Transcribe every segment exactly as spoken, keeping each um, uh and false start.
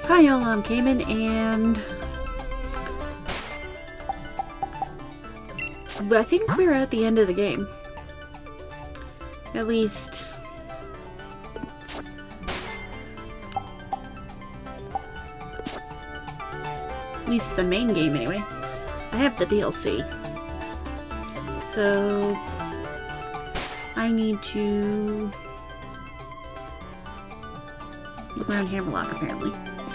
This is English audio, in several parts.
Hi y'all, I'm Cayman, and I think we're at the end of the game. At least... At least the main game, anyway. I have the D L C. So... I need to... look around Hammerlock, apparently.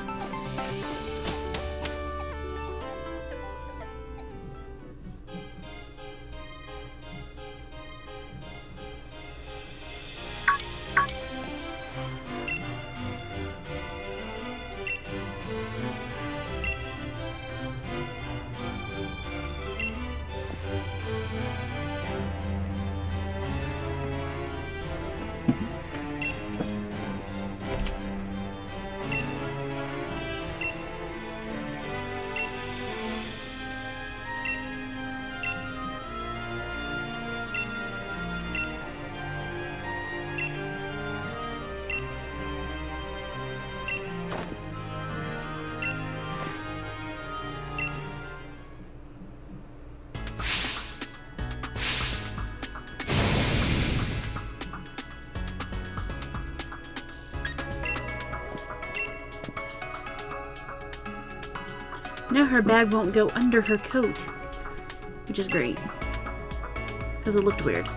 Now her bag won't go under her coat, which is great, because it looked weird.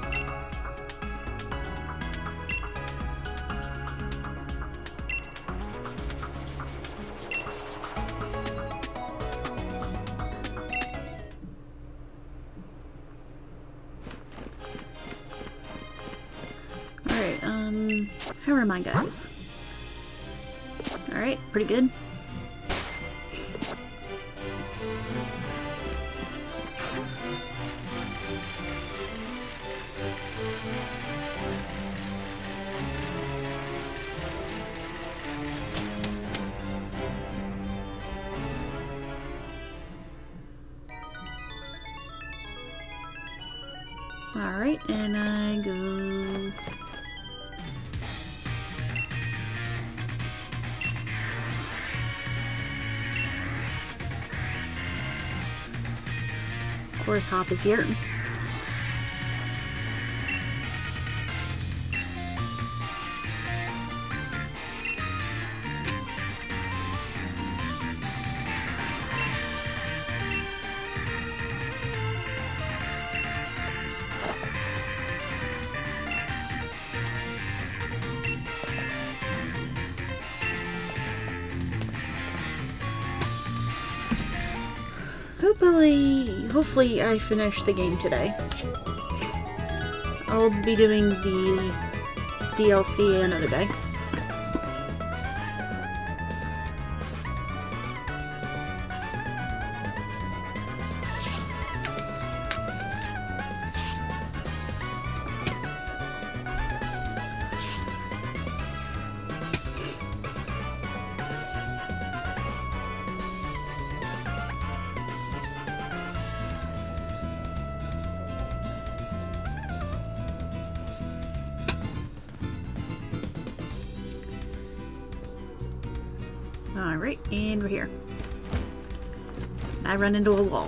Alright, um, how are my guys? Alright, pretty good. Alright, and I go... Of course, Hop is here. Hopefully, hopefully I finish the game today. I'll be doing the D L C another day. Alright, and we're here. I run into a wall.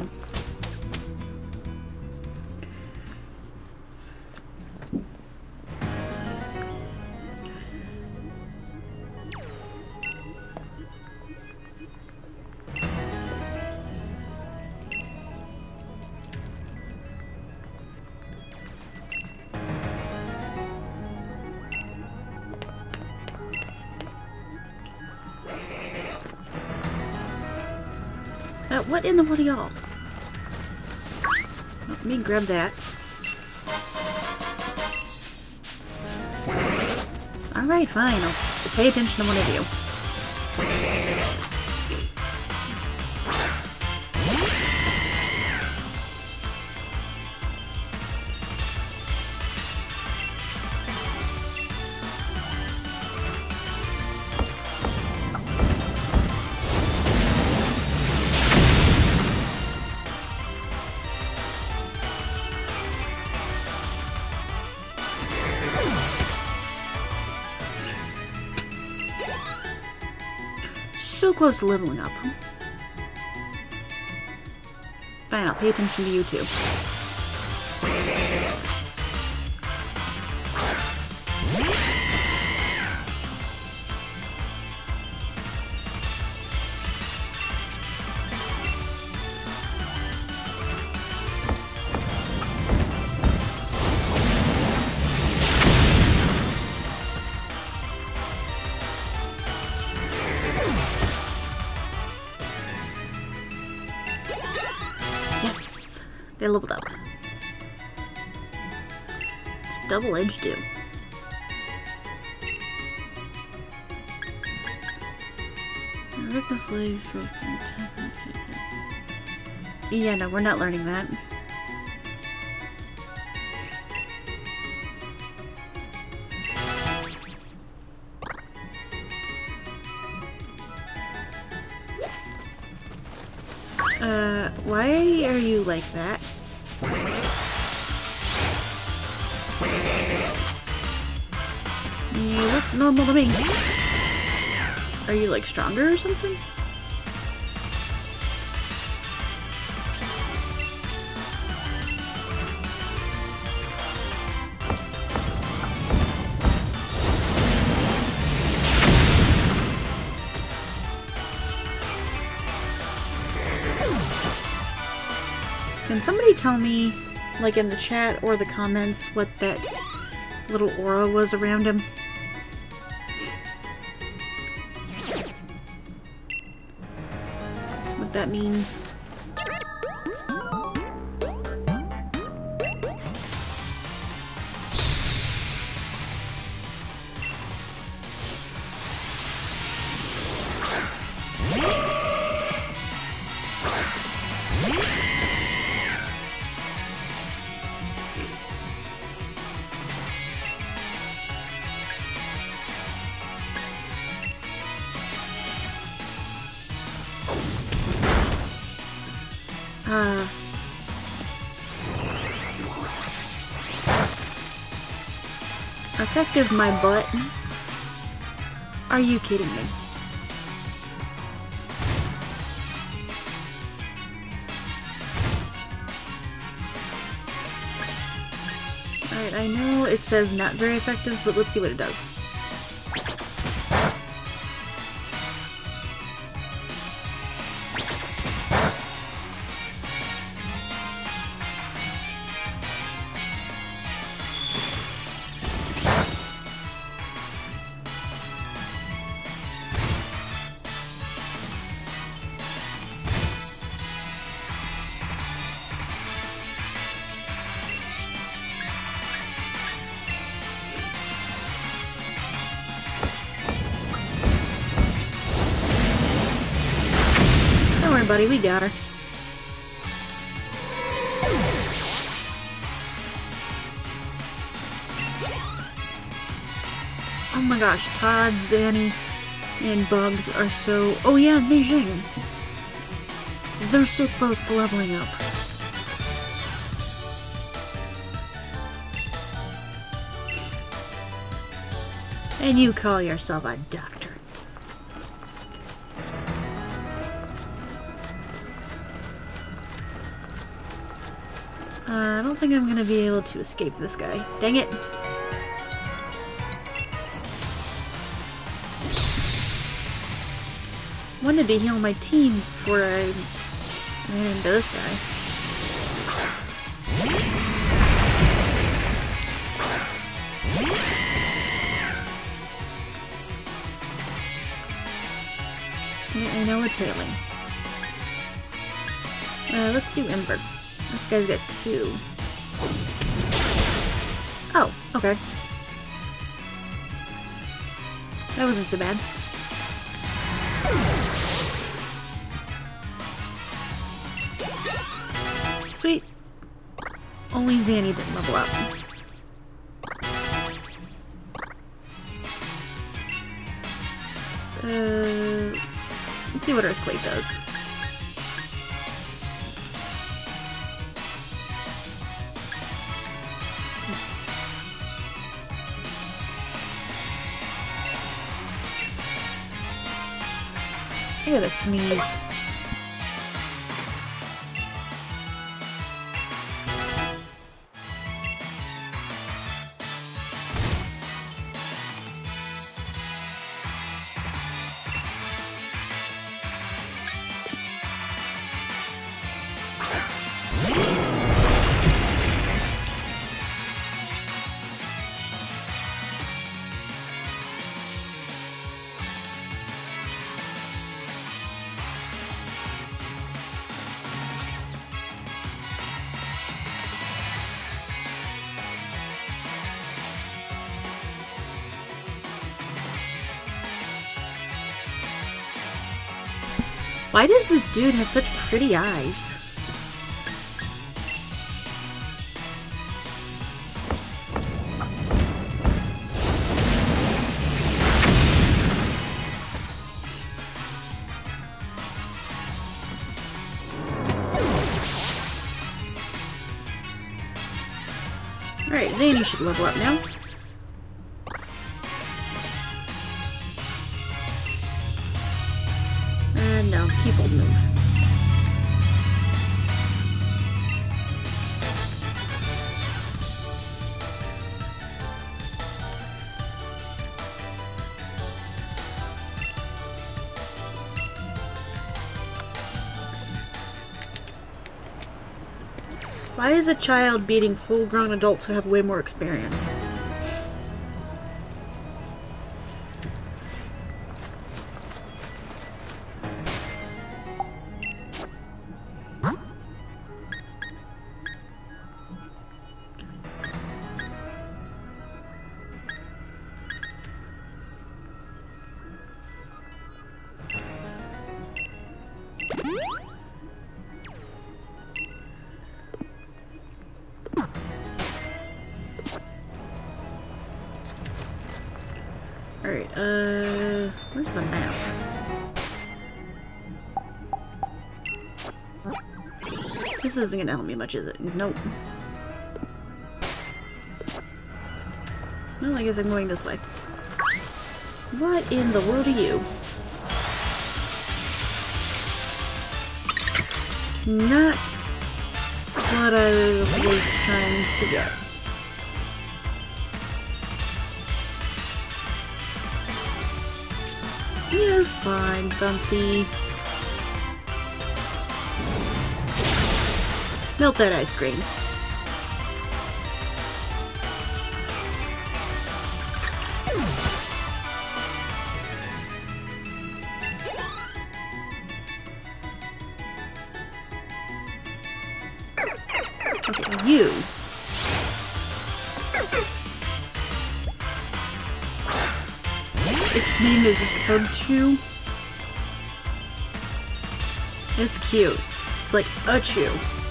Uh, what in the what are y'all? Let me grab that. Alright, fine. I'll pay attention to one of you. so close to leveling up. Fine, I'll pay attention to you too. Yes! They leveled up. It's double-edged too. Recklessly. Yeah, no, we're not learning that. Uh, why are you like that? You look normal to me. Are you like stronger or something? Can somebody tell me, like in the chat or the comments, what that little aura was around him? What that means? Uh, effective my butt? Are you kidding me? Alright, I know it says not very effective, but let's see what it does. Buddy, we got her. Oh my gosh, Todd, Zanny, and Bugs are so... Oh yeah, Mei Jing. They're so close to leveling up. And you call yourself a doctor. Uh, I don't think I'm gonna be able to escape this guy. Dang it! Wanted to heal my team before I ran into this guy. Yeah, I know it's hailing. Uh, let's do Ember. This guy's got two. Oh, okay. That wasn't so bad. Sweet. Only Zanny didn't level up. Uh, let's see what Earthquake does. I gotta sneeze. Why does this dude have such pretty eyes? Alright, Zany should level up now. And no, keep old moves. Why is a child beating full-grown adults who have way more experience? Alright, uh... where's the map? This isn't gonna help me much, is it? Nope. Well, I guess I'm going this way. What in the world are you? Not what I was trying to get. You're fine, Bumpy. Melt that ice cream. Okay, you. Its name is Cubchoo. It's cute. It's like a chew.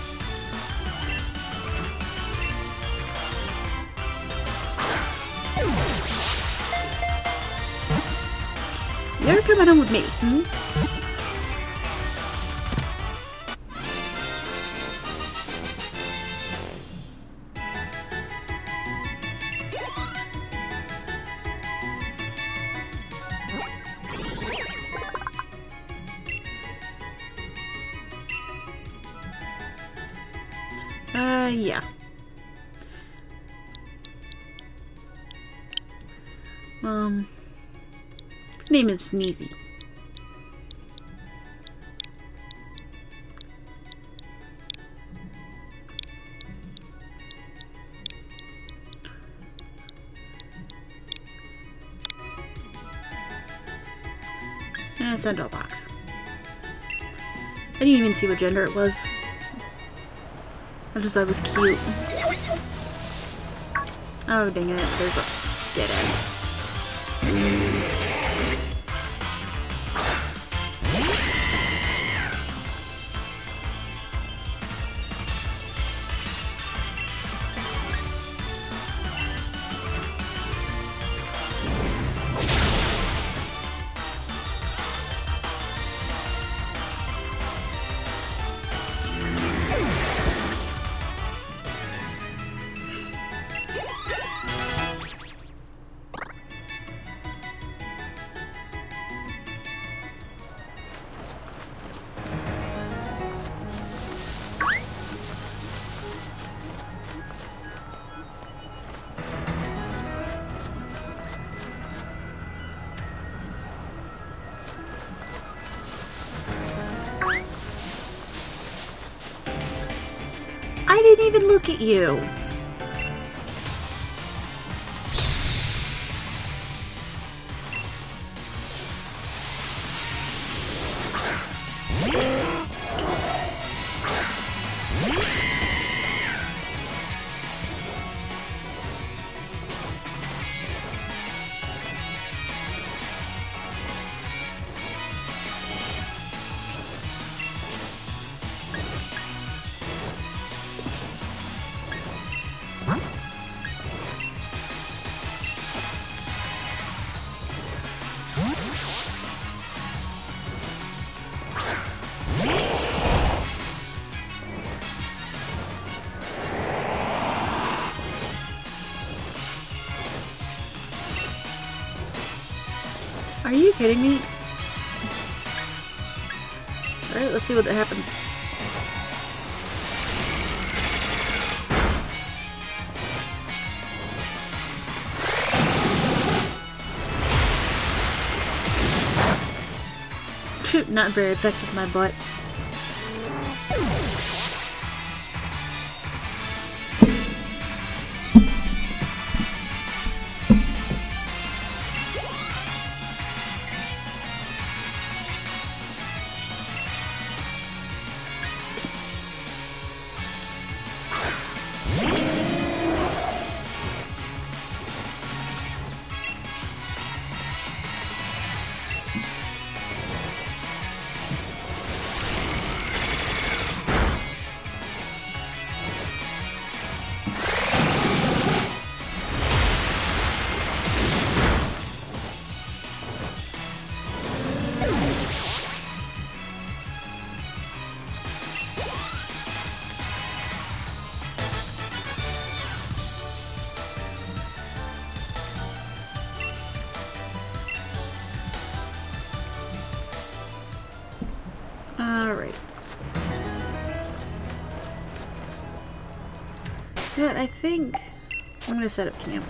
You're coming home with me, hmm? Uh, yeah. Um, his name is Sneezy. Eh, send all box. I didn't even see what gender it was. I just thought it was cute. Oh, dang it. There's a dead end. didn't even look at you. Are you kidding me? Alright, let's see what that happens. Not very effective, my butt. Alright. But I think I'm gonna set up camp.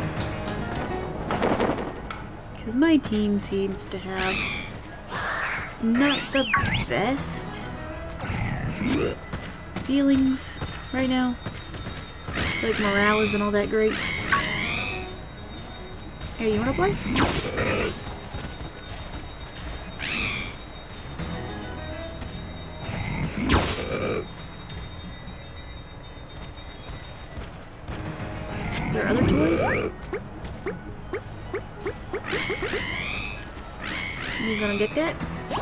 Because my team seems to have not the best feelings right now. Like morale isn't all that great. Hey, you wanna play? There are other toys? You gonna get that?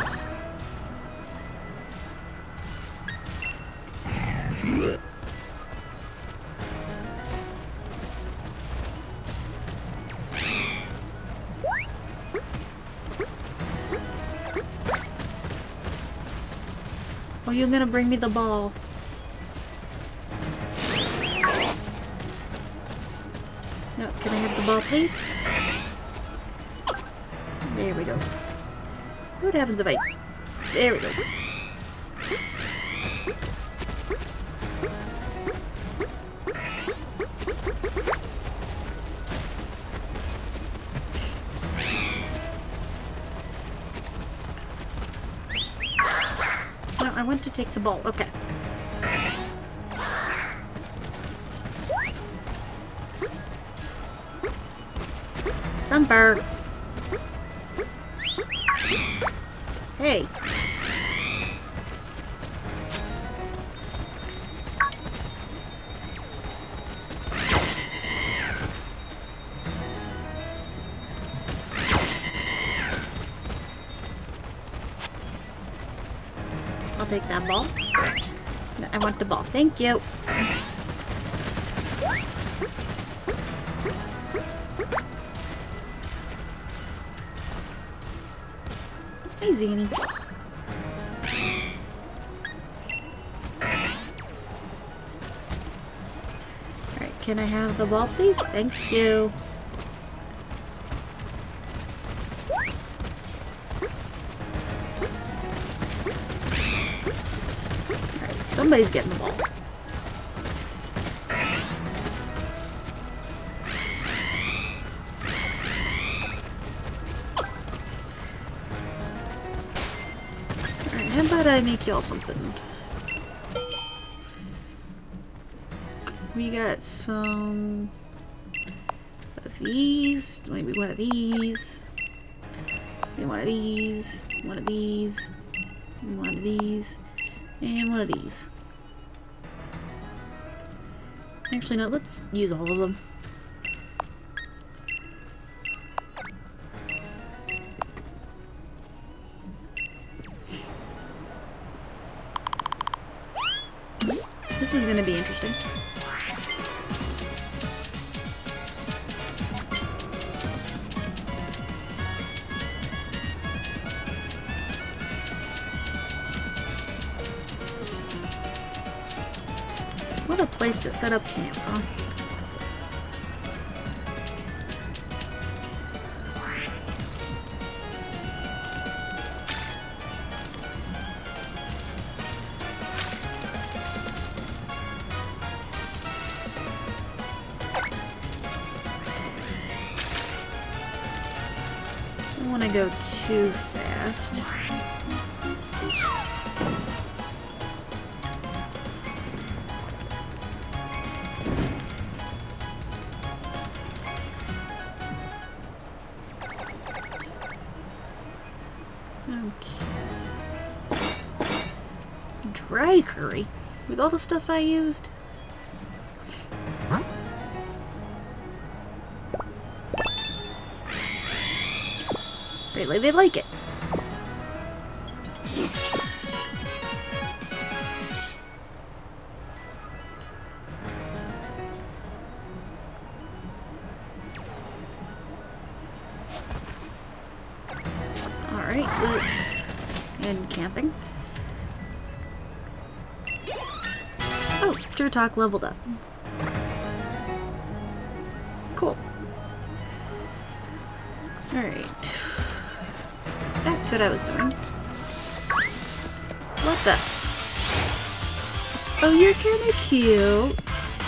Oh, you're gonna bring me the ball. No, can I have the ball, please? There we go. What happens if I... There we go. No, I want to take the ball. Okay. Thumper. Hey. I'll take that ball. No, I want the ball. Thank you. Hey, Zany. Alright, can I have the ball, please? Thank you. Alright, somebody's getting the ball. How about I make y'all something? We got some of these, maybe one of these, and one of these, one of these, and one of these, and one of these. Actually, no, let's use all of them. This is going to be interesting. What a place to set up camp, huh? I don't want to go too fast. Dry curry? With all the stuff I used? Apparently they like it. Alright, let's end camping. Oh, Turtok leveled up. Cool. Alright. Back to what I was doing. What the? Oh, you're kinda cute.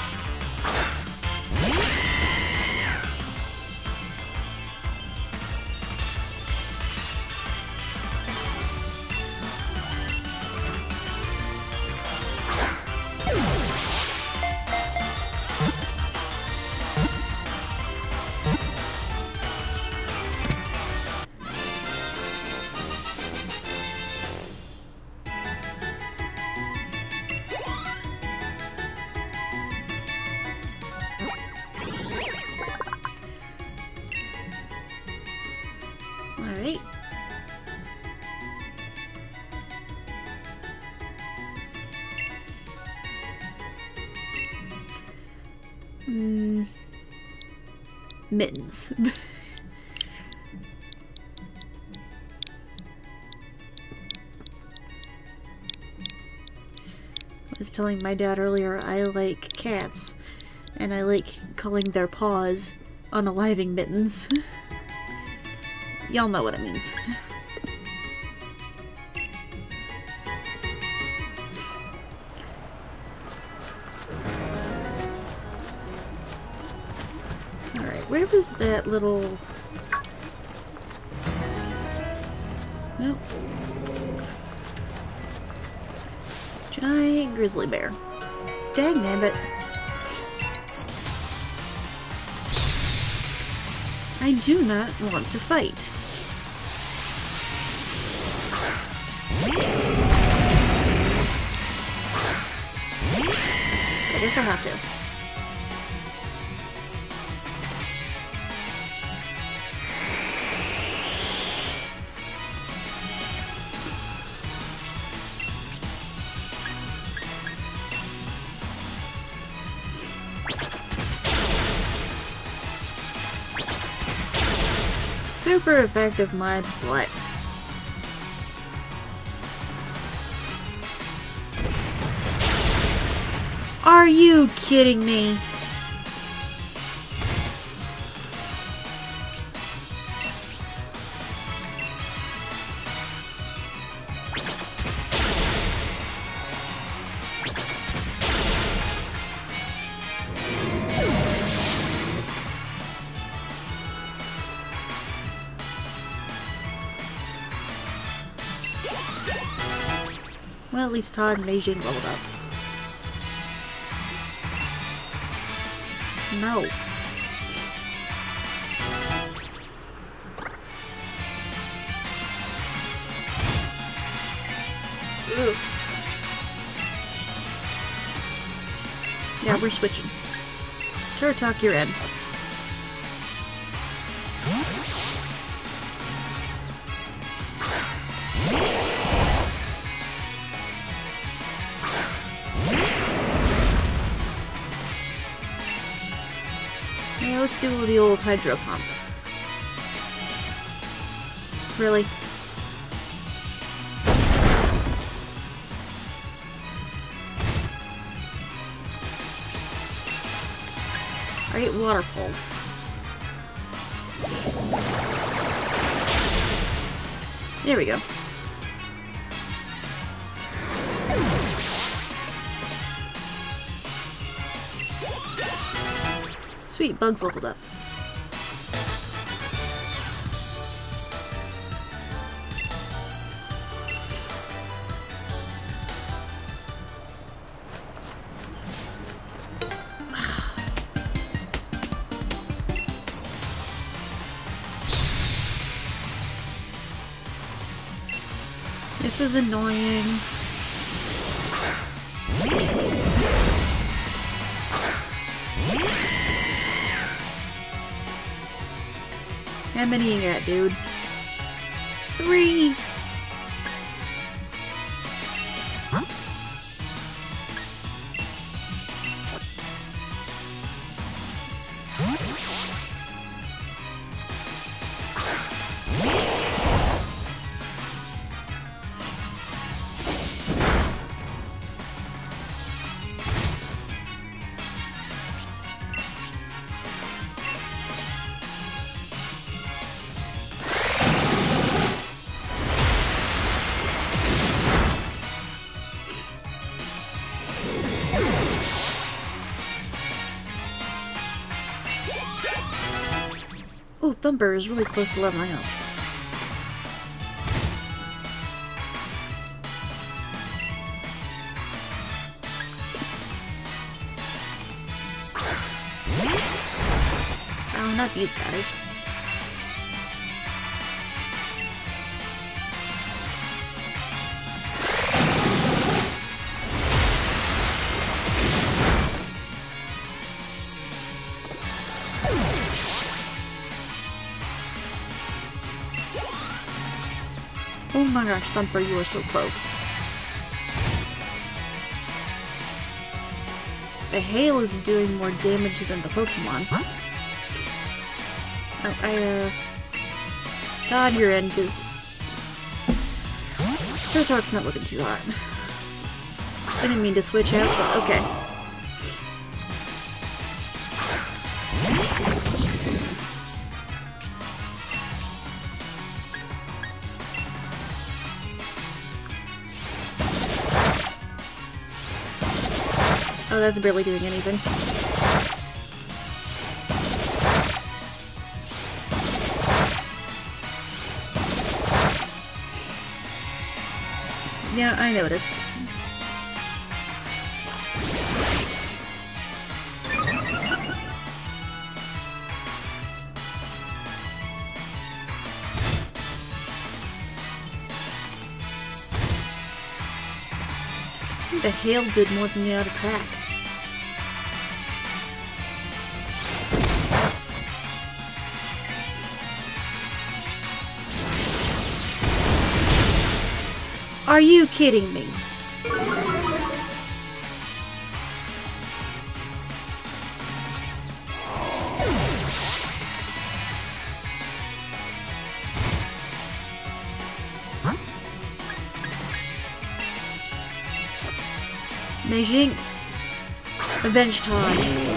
Alright. Mm. Mittens. I was telling my dad earlier I like cats, and I like calling their paws unaliving mittens. Y'all know what it means. Alright, where was that little... Nope. Giant grizzly bear. Dang nabbit. I do not want to fight. I guess I'll have to. Super effective mud butt. Are you kidding me? Well, at least Todd and Mei Jing leveled up. No. Ugh. Yeah, we're switching. Turtok, you're in. Yeah, let's do the old hydro pump. Really? Alright, water pulse. There we go. Sweet, bugs leveled up. This is annoying. How many you got, dude? Three! Ooh, Thumper is really close to leveling up. Oh, not these guys. Oh my gosh, Thumper, you are so close. The hail is doing more damage than the Pokemon. Oh, I, uh... God, you're in, because... Turtok's not looking too hot. I didn't mean to switch out, but okay. Oh, that's barely doing anything. Yeah, I noticed. I think the hail did more than the auto attack. Are you kidding me? Beijing, revenge time.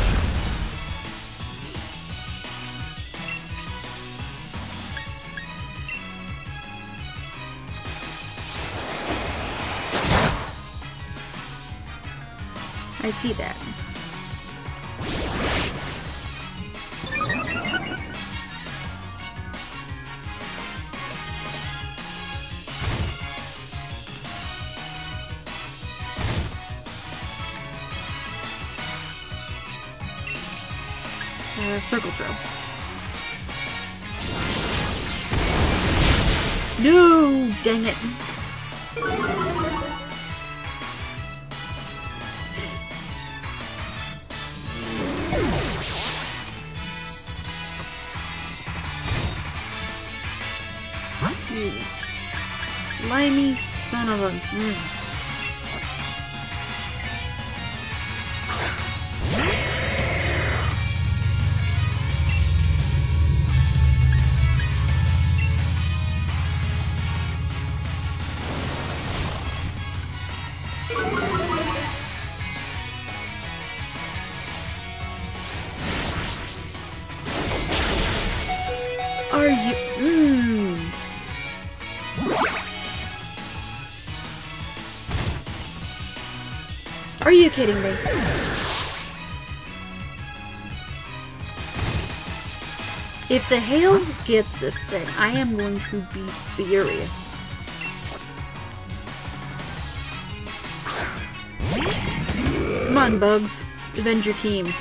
I see that. uh, circle throw. No! Dang it. You slimy son of a... Mm. Are you... Mmm... Are you kidding me? If the hail gets this thing, I am going to be furious. Come on, Bugs. Avenge your team.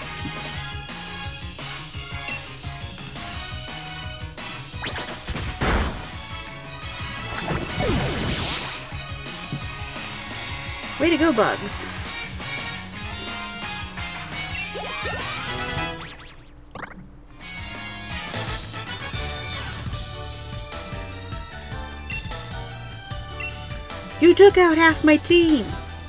Way to go, Bugs. You took out half my team!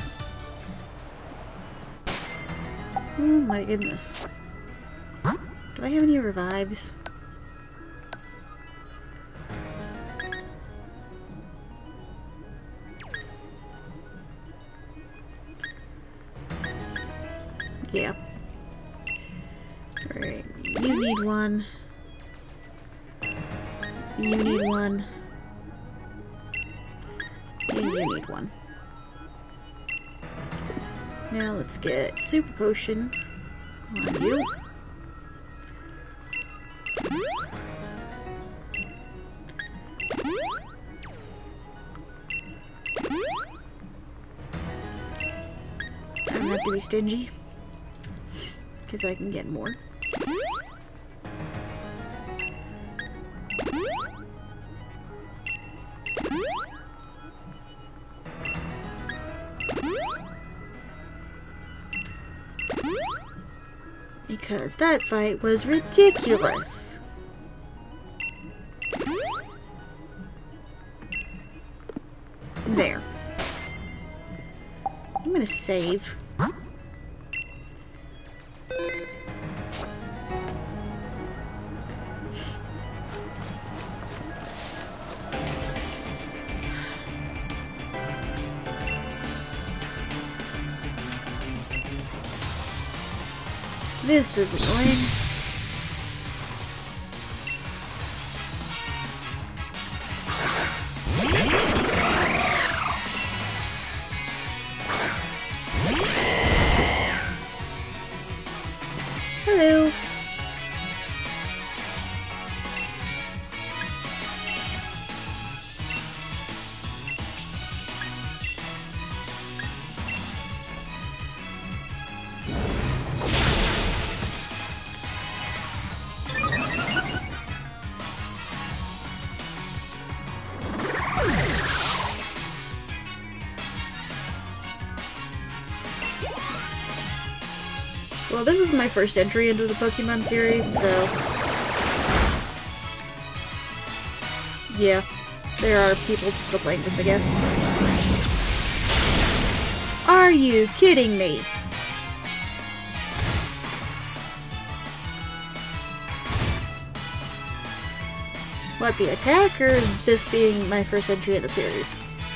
Oh my goodness. Do I have any revives? Yeah. Alright, you need one. You need one. And you need one. Now let's get Super Potion on you. I'm gonna have to be stingy, because I can get more. Because that fight was ridiculous. There. I'm gonna save. This is annoying. Hello. Well, this is my first entry into the Pokemon series, so... yeah, there are people still playing this, I guess. Are you kidding me? What, the attack, or this being my first entry in the series?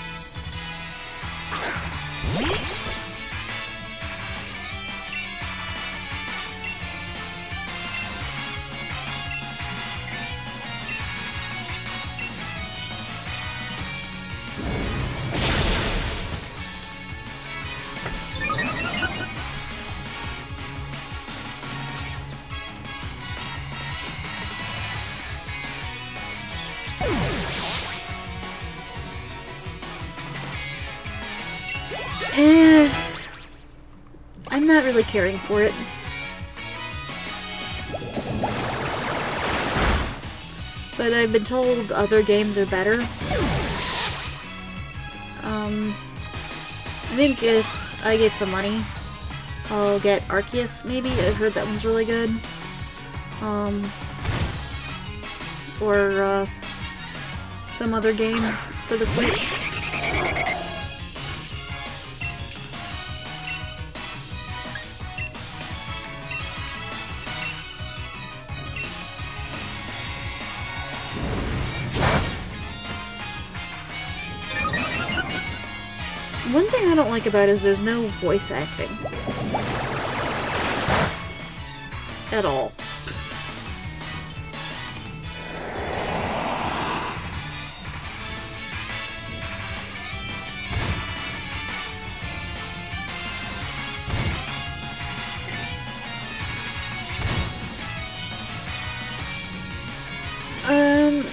Eh, I'm not really caring for it. but I've been told other games are better. Um, I think if I get the money, I'll get Arceus, maybe. I've heard that one's really good. Um, or, uh, some other game for the Switch. One thing I don't like about it is there's no voice acting. At all. Um,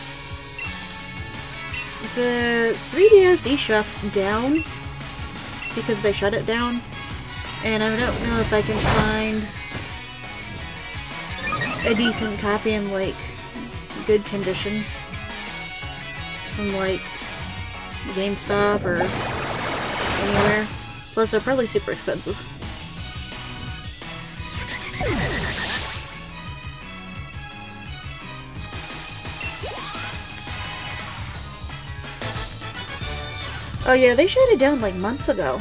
the three D S eShop's down because they shut it down, and I don't know if I can find a decent copy in, like, good condition from, like, GameStop or anywhere. Plus, they're probably super expensive. Oh yeah, they shut it down like months ago.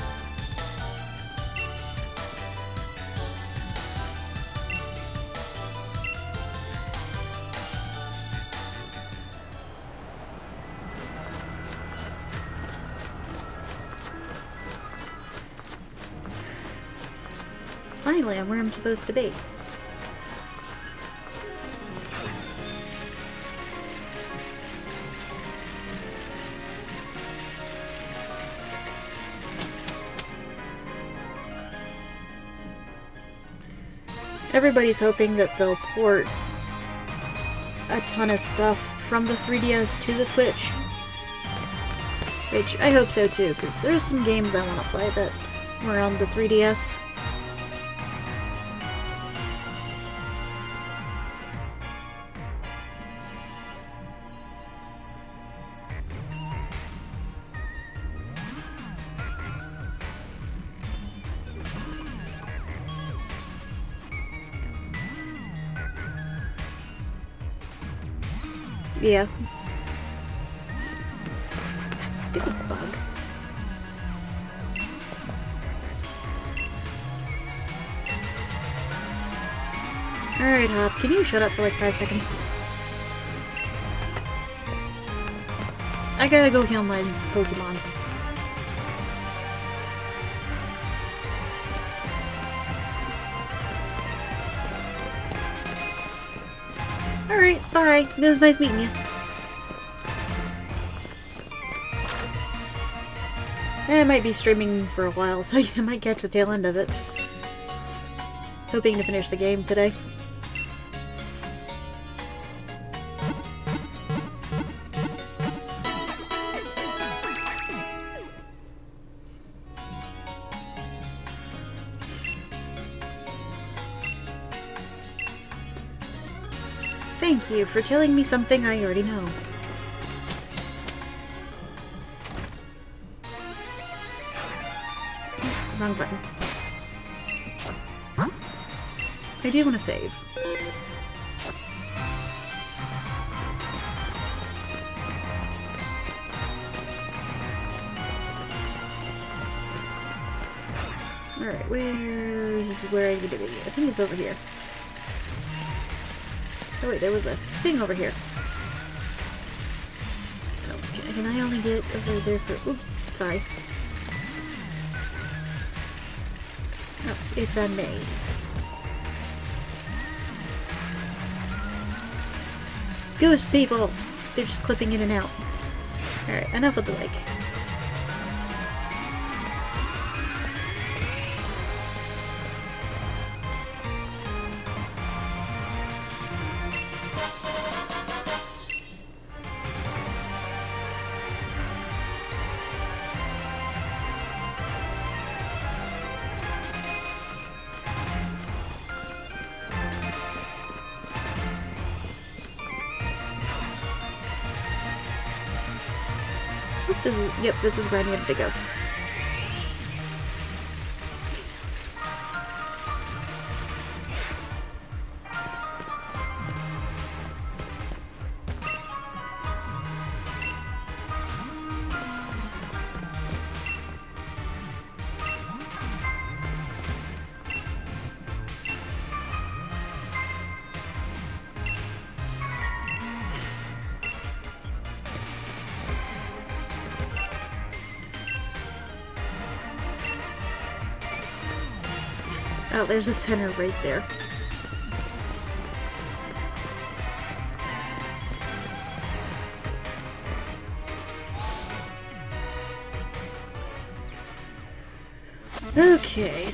Finally, I'm where I'm supposed to be. Everybody's hoping that they'll port a ton of stuff from the three D S to the Switch. Which, I hope so too, because there's some games I want to play that were on the three D S. Yeah. Stupid bug. Alright, Hop, can you shut up for like five seconds? I gotta go heal my Pokemon. Alright, bye. It was nice meeting you. I might be streaming for a while, so you might catch the tail end of it. Hoping to finish the game today. Thank you for telling me something I already know. Wrong button. I do want to save. Alright, where's where I need to be? I think it's over here. Oh wait, there was a thing over here. Okay, can I only get over there for... Oops, sorry. Oh, it's a maze. Ghost people! They're just clipping in and out. Alright, enough of the lake. This is, yep, this is where I needed to go. Oh, there's a center right there. Okay.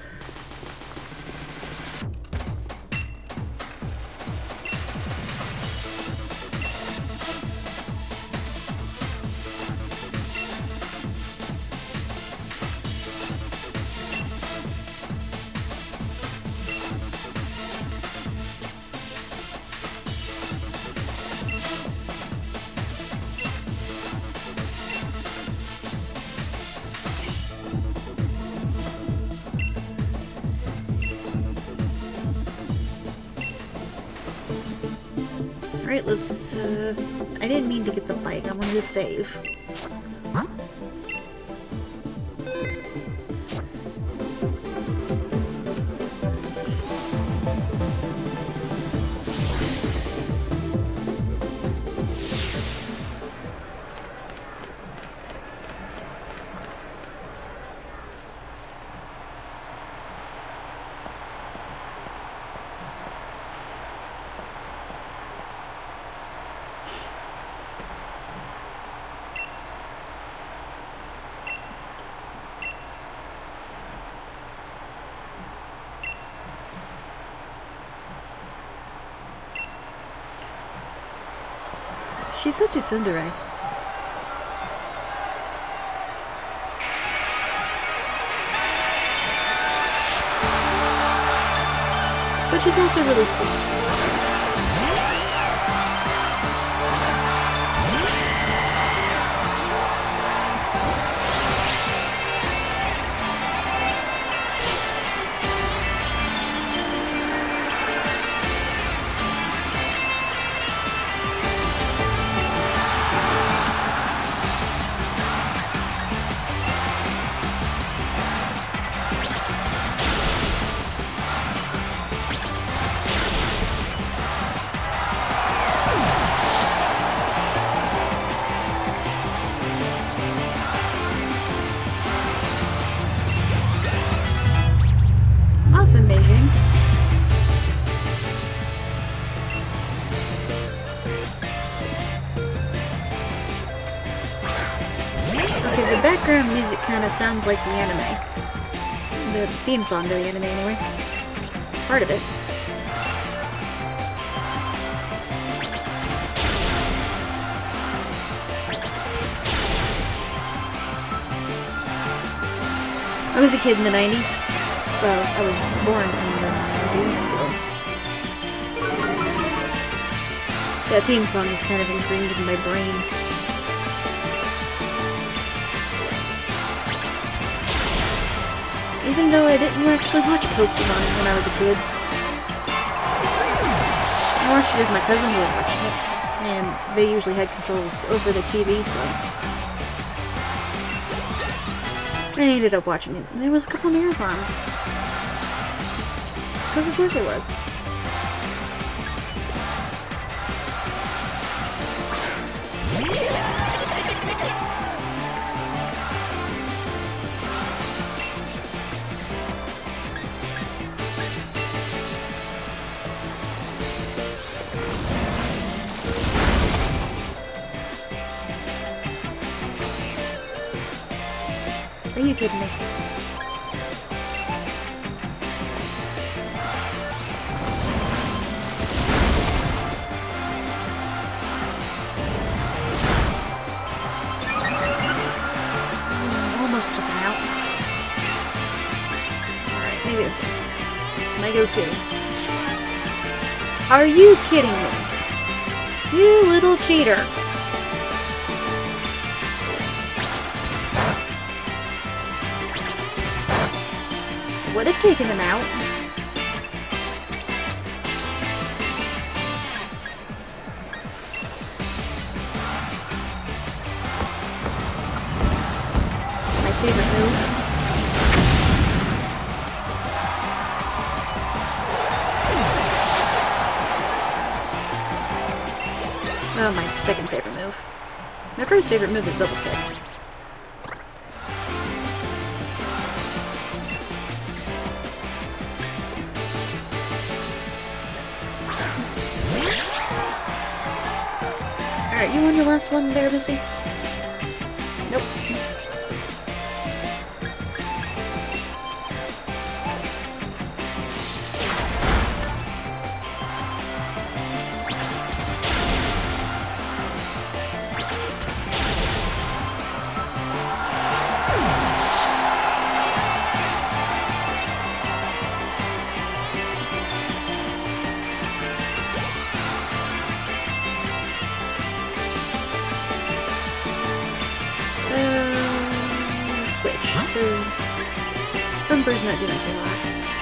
Alright, let's, uh... I didn't mean to get the bike, I wanted to save. She's such a tsundere. But she's also really sweet. Awesome, Beijing. Okay, the background music kind of sounds like the anime. The theme song to the anime, anyway. Part of it. I was a kid in the nineties. Well, I was born in the nineties, so... That theme song is kind of ingrained in my brain. Even though I didn't actually watch Pokemon when I was a kid. I watched it if my cousins were watching it, and they usually had control over the T V, so... I ended up watching it. There was a couple marathons. Because of course it was. Are you kidding me? Almost took him out. Alright, maybe this one. I go too. Are you kidding me? You little cheater. would have taken him out. My favorite move. Oh, my second favorite move. My first favorite move is double kick. Alright, you won your last one there, Missy? Nope. Because Bumper's not doing too hot.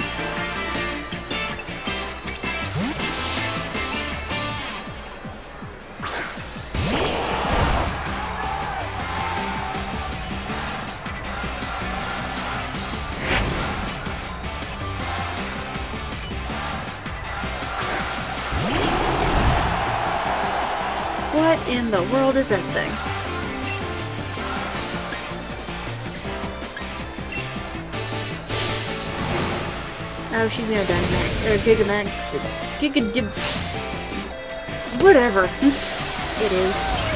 What in the world is that thing? Oh, she's gonna Dynamax, or Gigamax, Gigadib... Whatever. It is.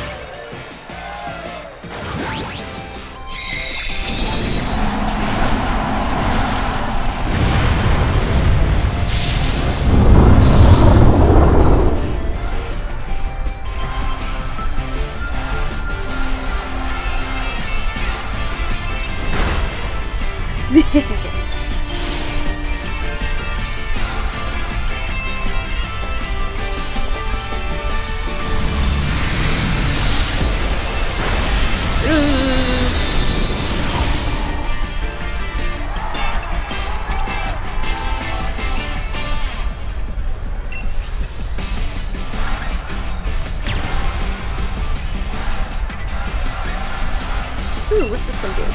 Ooh, what's this one do?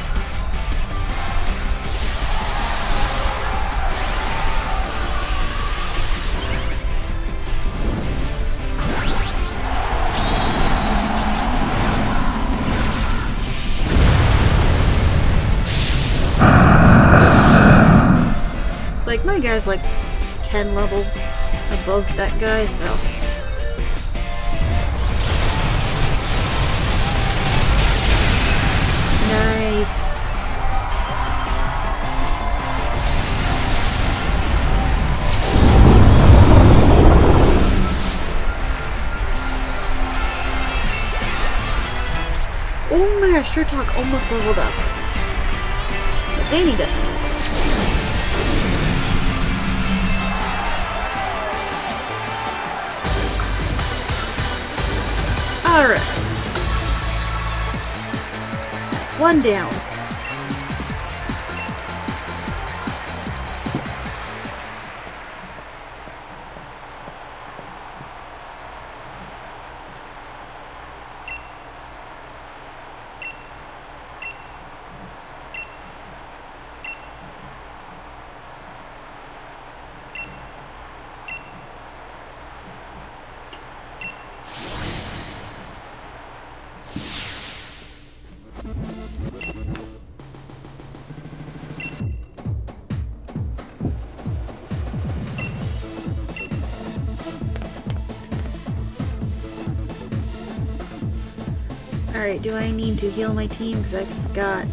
Like, my guy's like ten levels above that guy, so... Nice. Oh my gosh, Sure Talk almost leveled up. But Zany definitely leveled up. Alright. That's one down. Alright, do I need to heal my team? Because I forgot.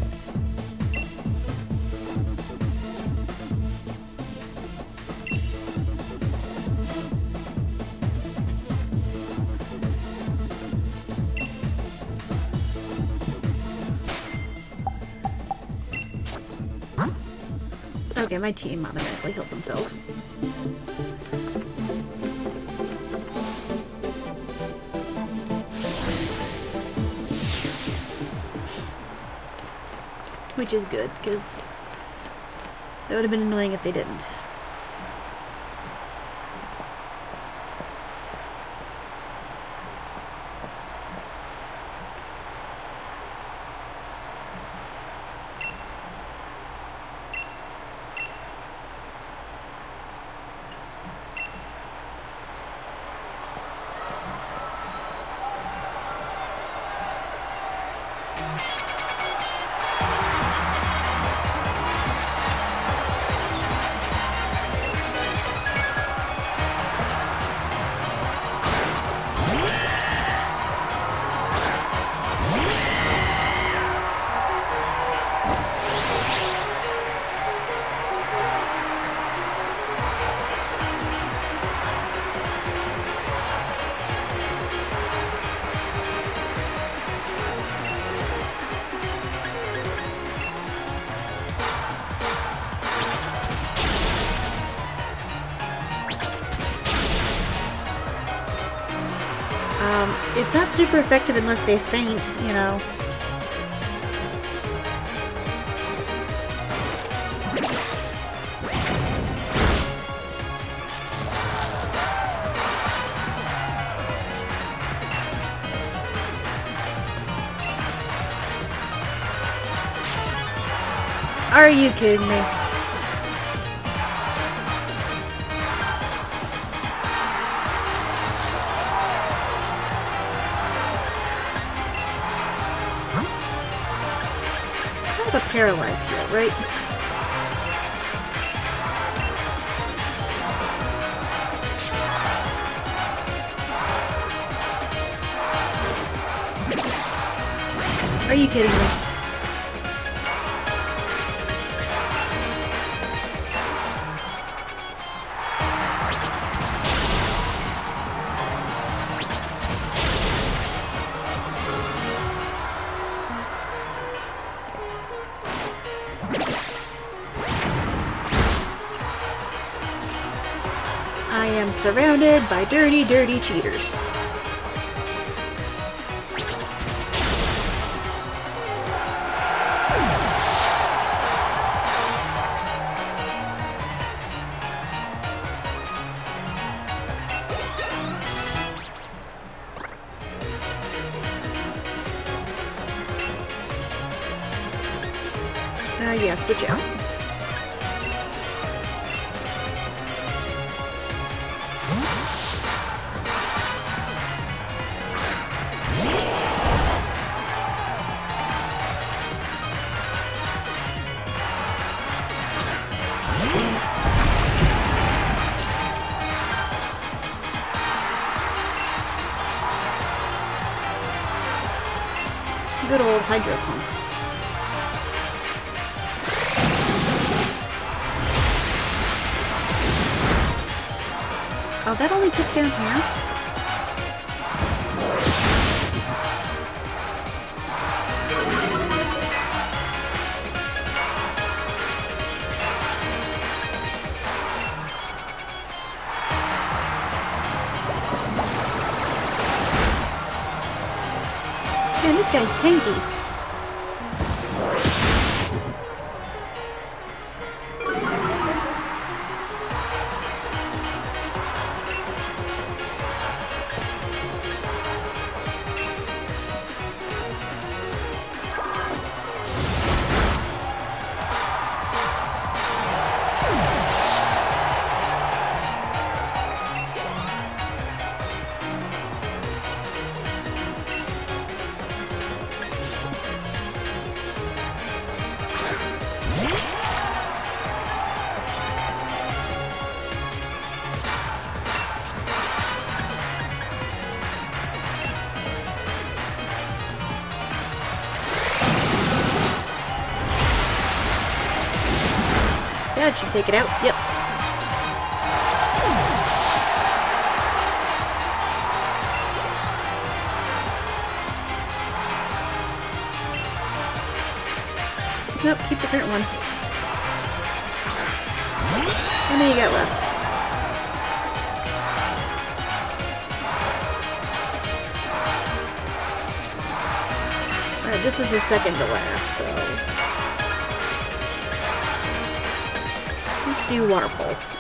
Okay, my team automatically healed themselves. Which is good, because That would have been annoying if they didn't. Um, it's not super effective unless they faint, you know. Are you kidding me? Kind of paralyzed here, right? Are you kidding me? I am surrounded by dirty, dirty cheaters. Uh, yeah, switch out. Good old Hydro Pump. Oh, that only took down half? Man, this guy's tanky. That should take it out. Yep. Nope, keep the current one. How many you got left? Alright, this is the second to last, so... do Water Pulse.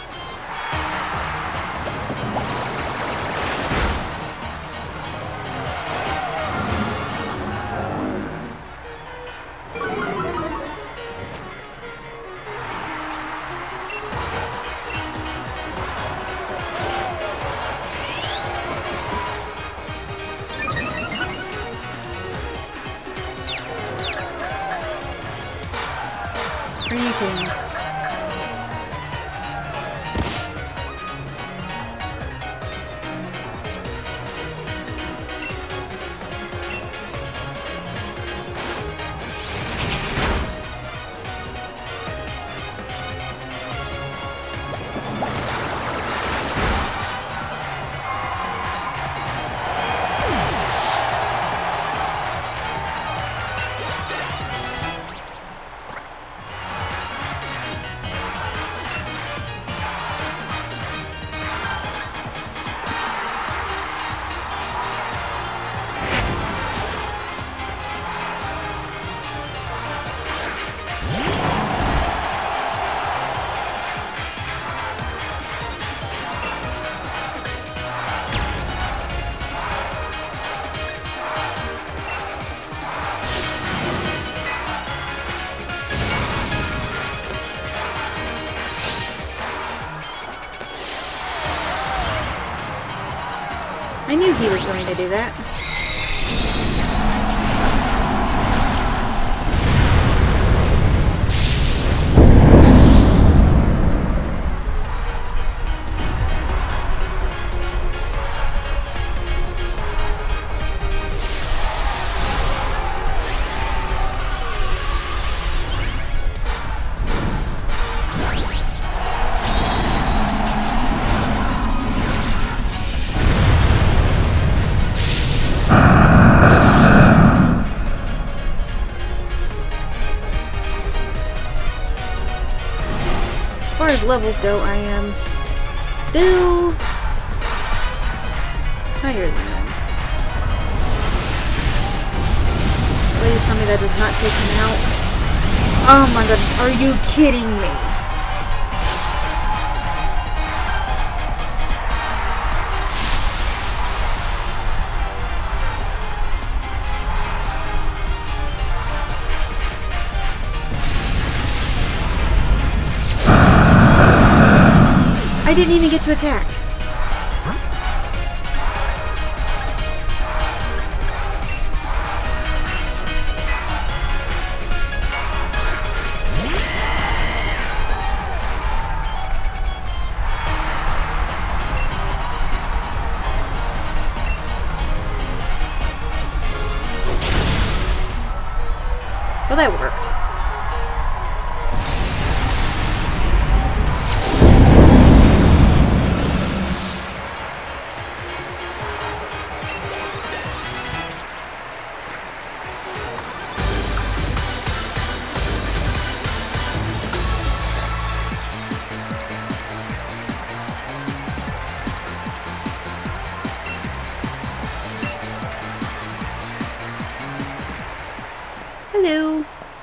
Are you kidding me? I knew he was going to do that. As far as levels go, I am still higher than them. Please tell me that does not take me out. Oh my goodness, are you kidding me? I didn't even get to attack. Well, that worked. Hello.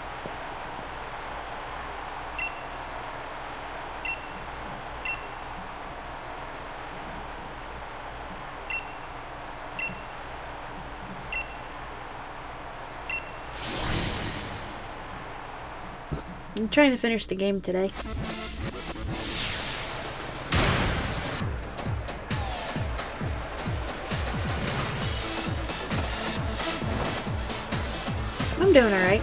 I'm trying to finish the game today. I'm doing alright.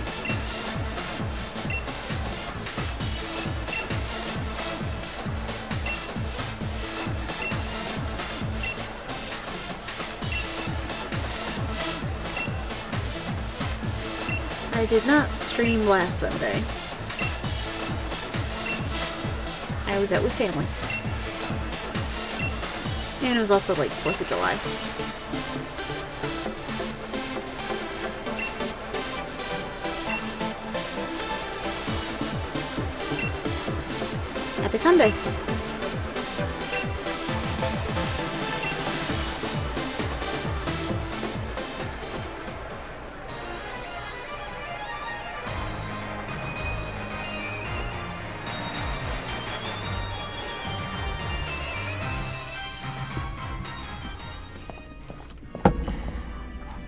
I did not stream last Sunday. I was out with family. And it was also like fourth of July. Happy Sunday.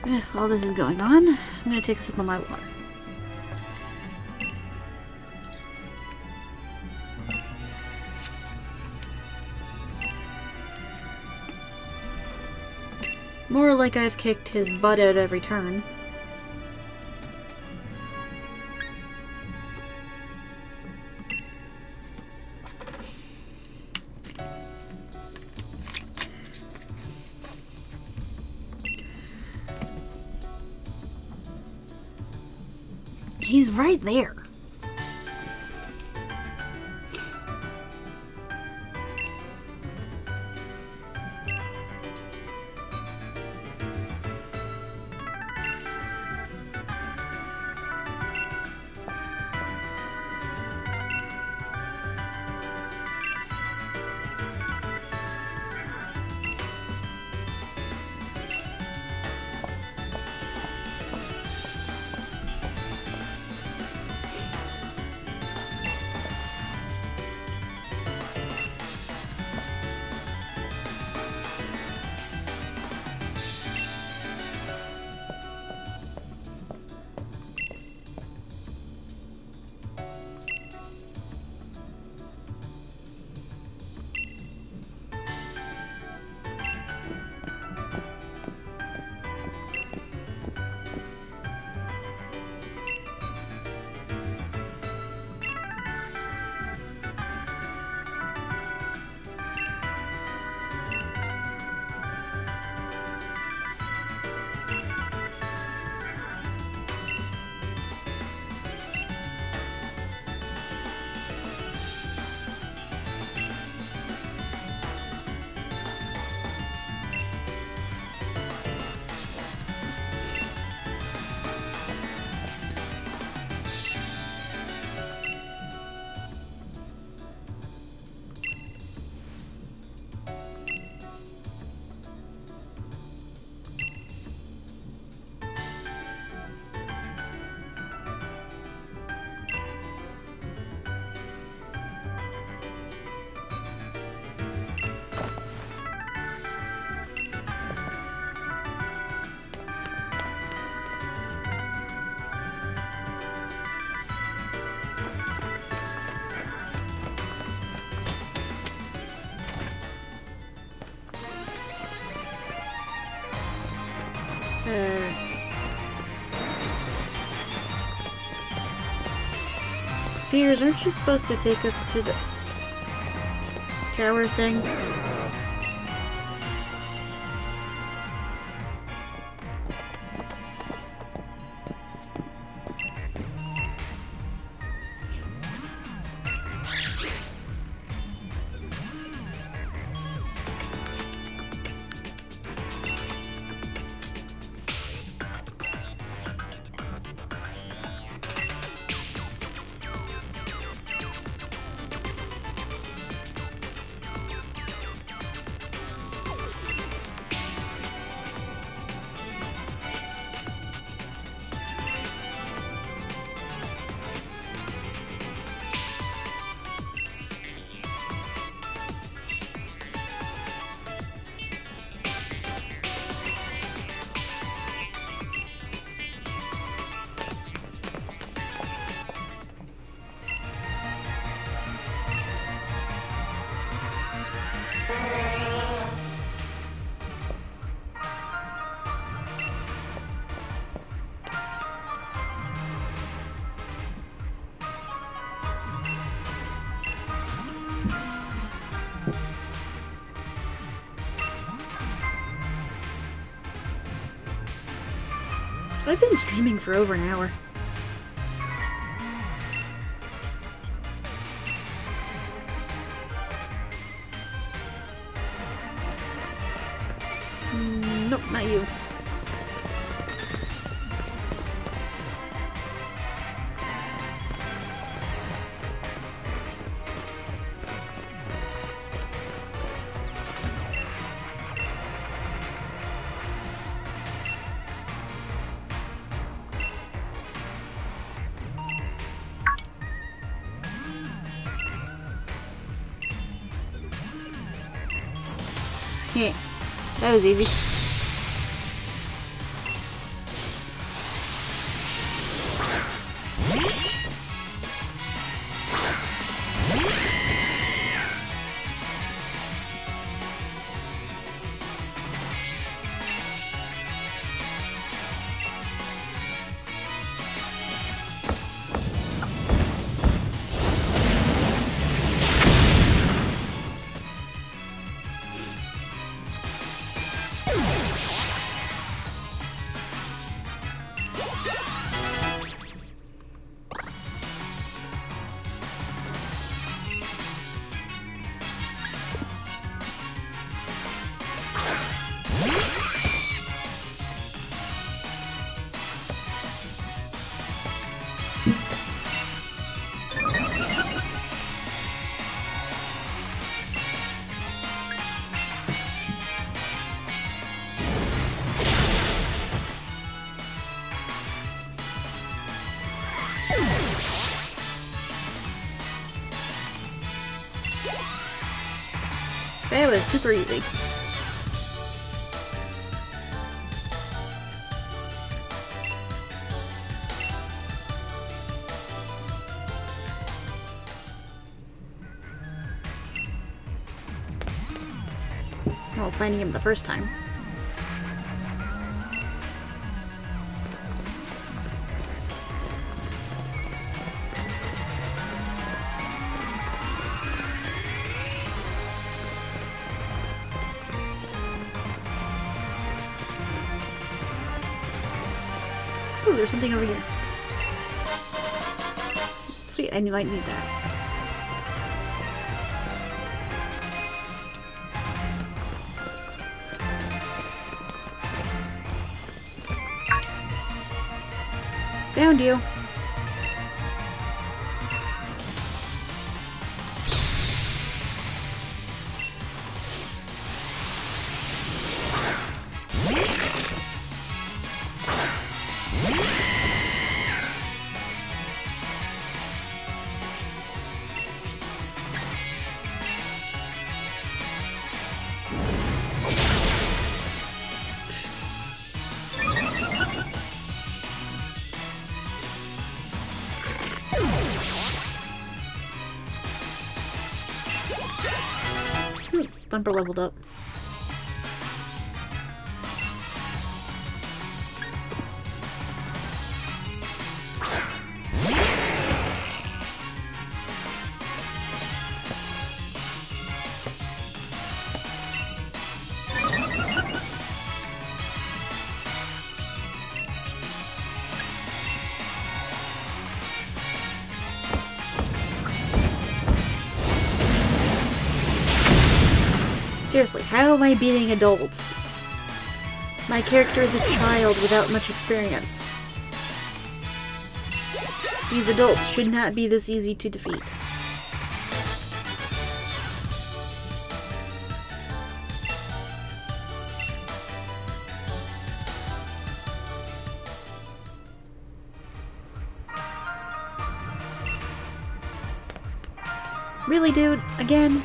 Yeah, while this is going on, I'm gonna take a sip of my water. More like I've kicked his butt at every turn. He's right there. Uh, Fears, aren't you supposed to take us to the tower thing? I've been streaming for over an hour. Mm, nope, not you. Yeah, that was easy. That was super easy. Well, finding him the first time. Ooh, there's something over here. Sweet, I might need that. Found you. Thumper leveled up. Seriously, how am I beating adults? My character is a child without much experience. These adults should not be this easy to defeat. Really, dude? Again?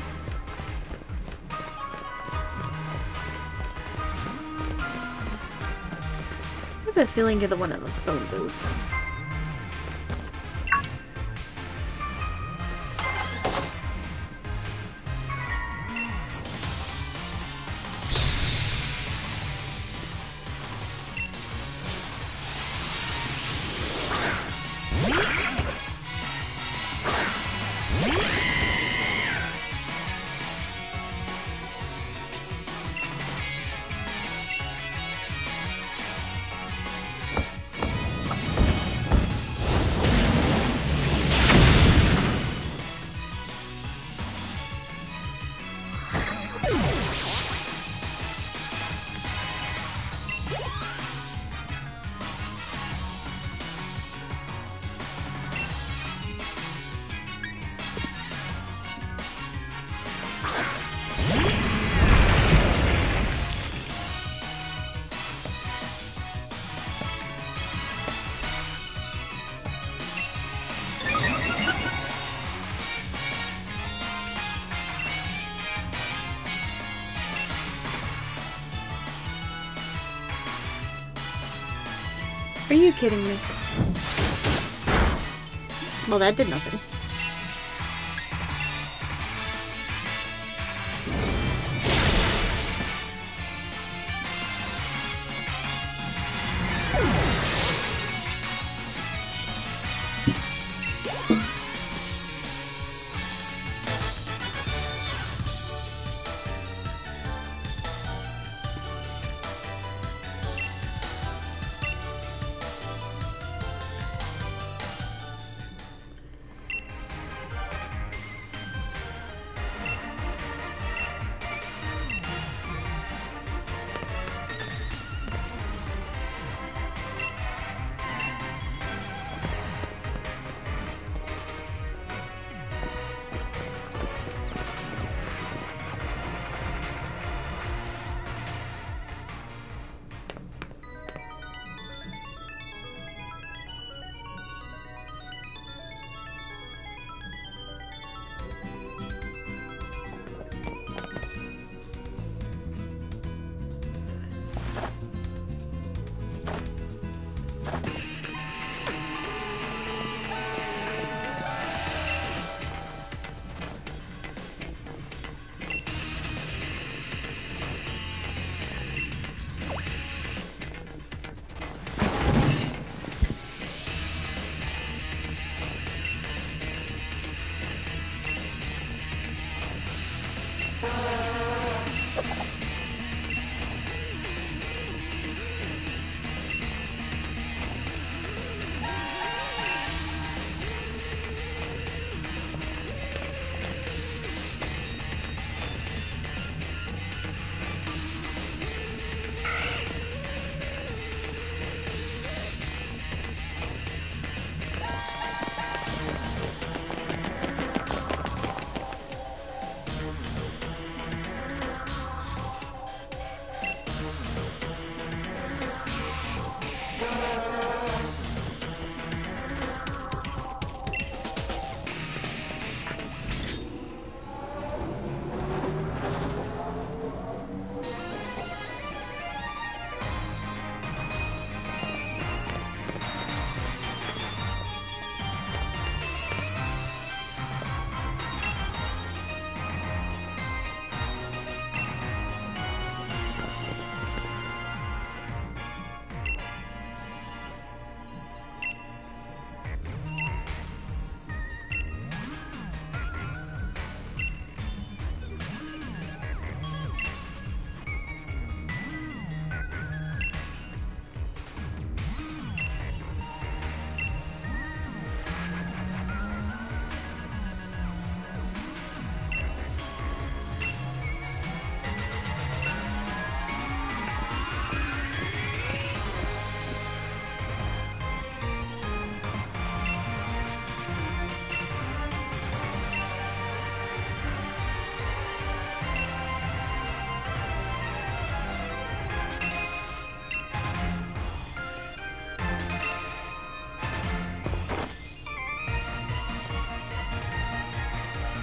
I have a feeling you're the one in the phone booth. Are you kidding me? Well, that did nothing.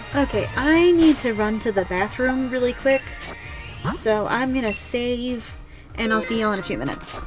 Okay, I need to run to the bathroom really quick, so I'm gonna save, and I'll see y'all in a few minutes.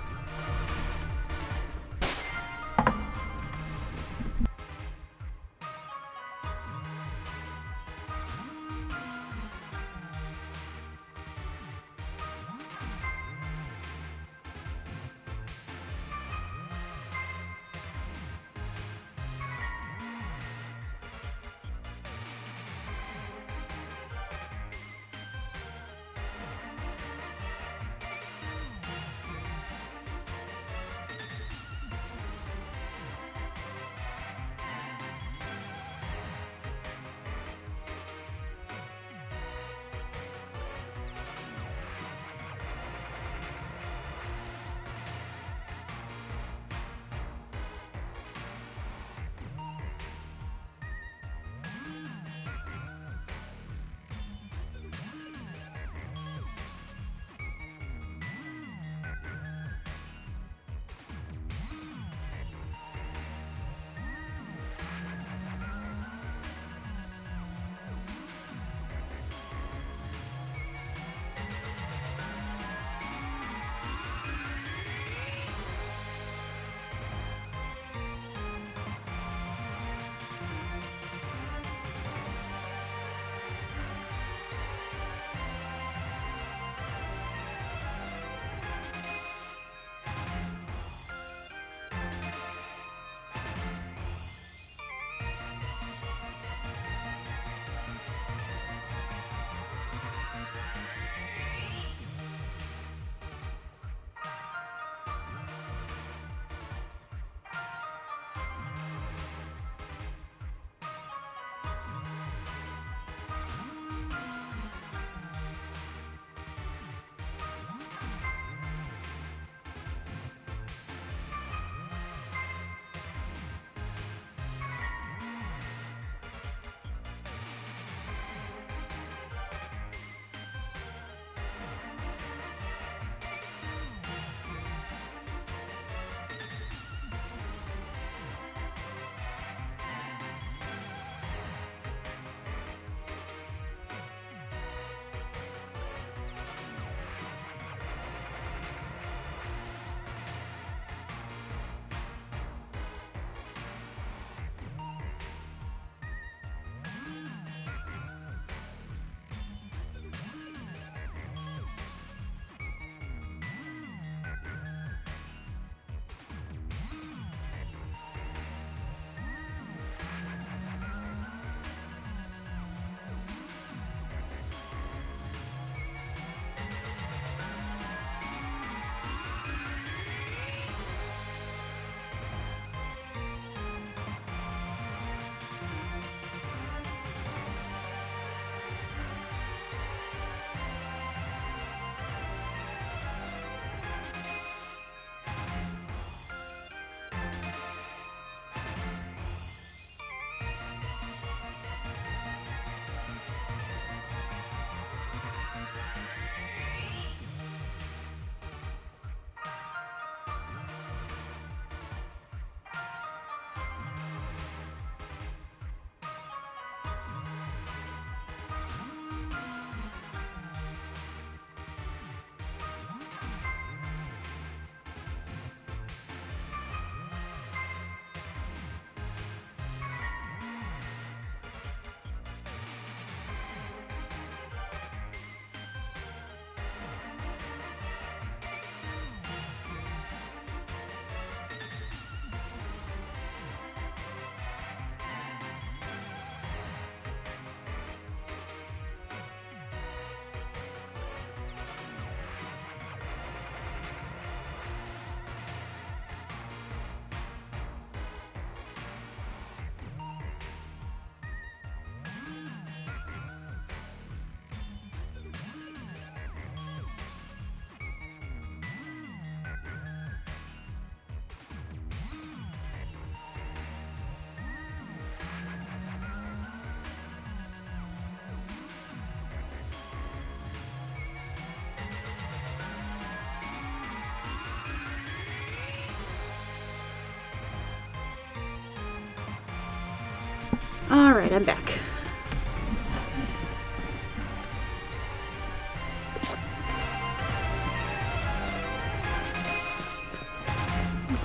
Alright, I'm back.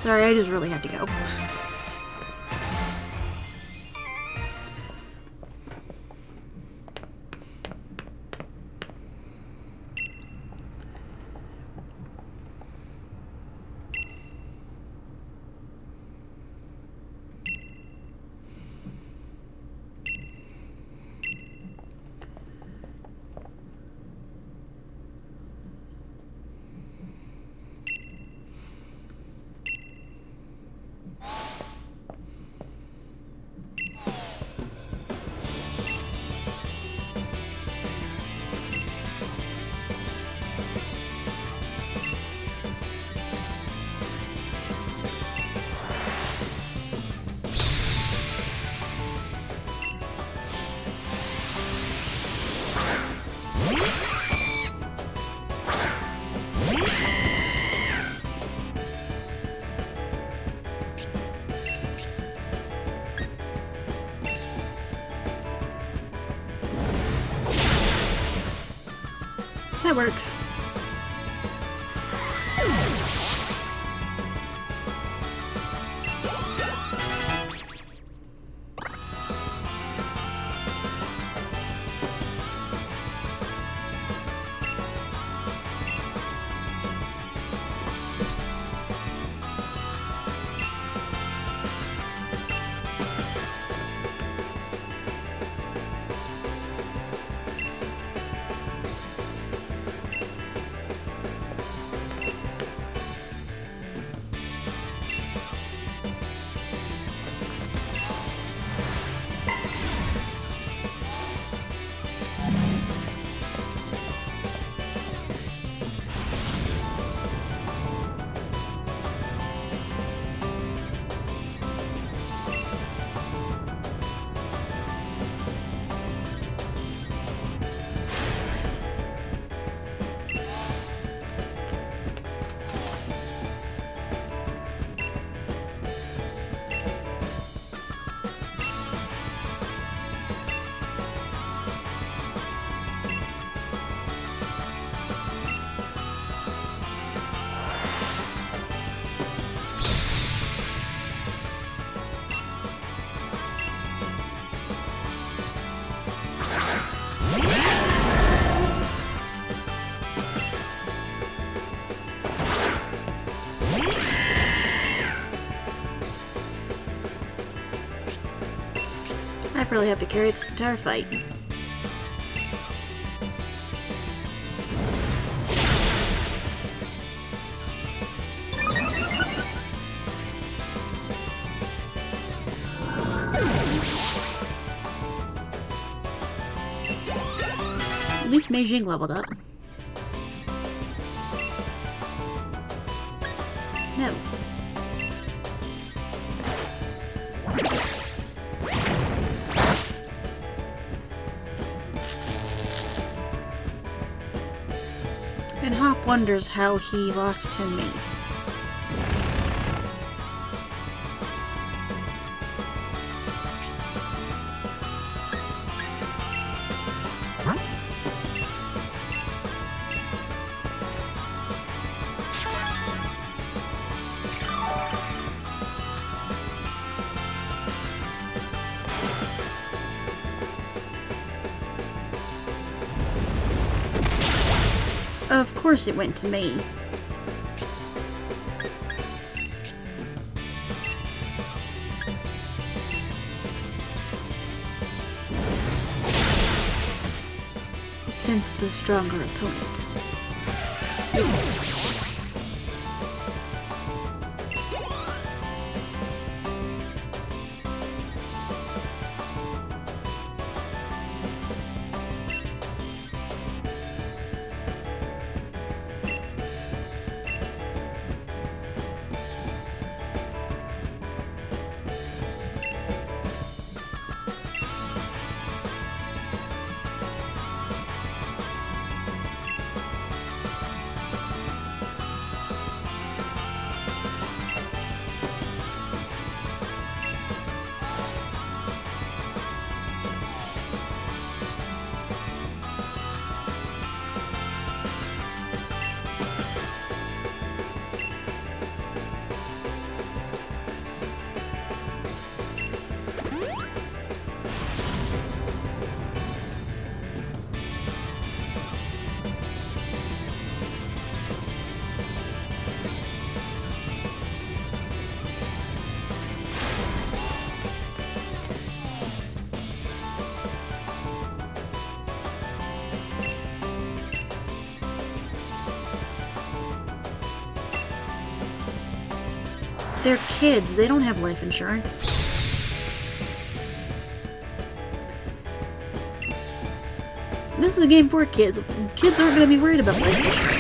sorry, I just really have to go. That works. I probably have to carry this entire fight. At least Mei Jing leveled up. No. And Hop wonders how he lost to me. Of course it went to me. It sensed the stronger opponent. They're kids. They don't have life insurance. This is a game for kids. Kids aren't going to be worried about life insurance.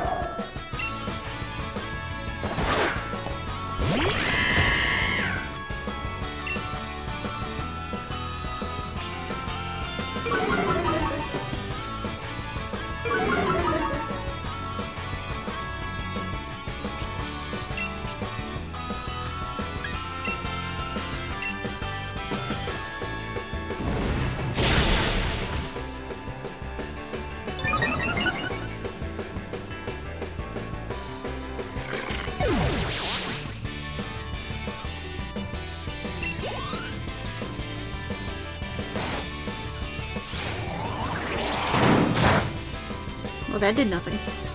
Well, that did nothing.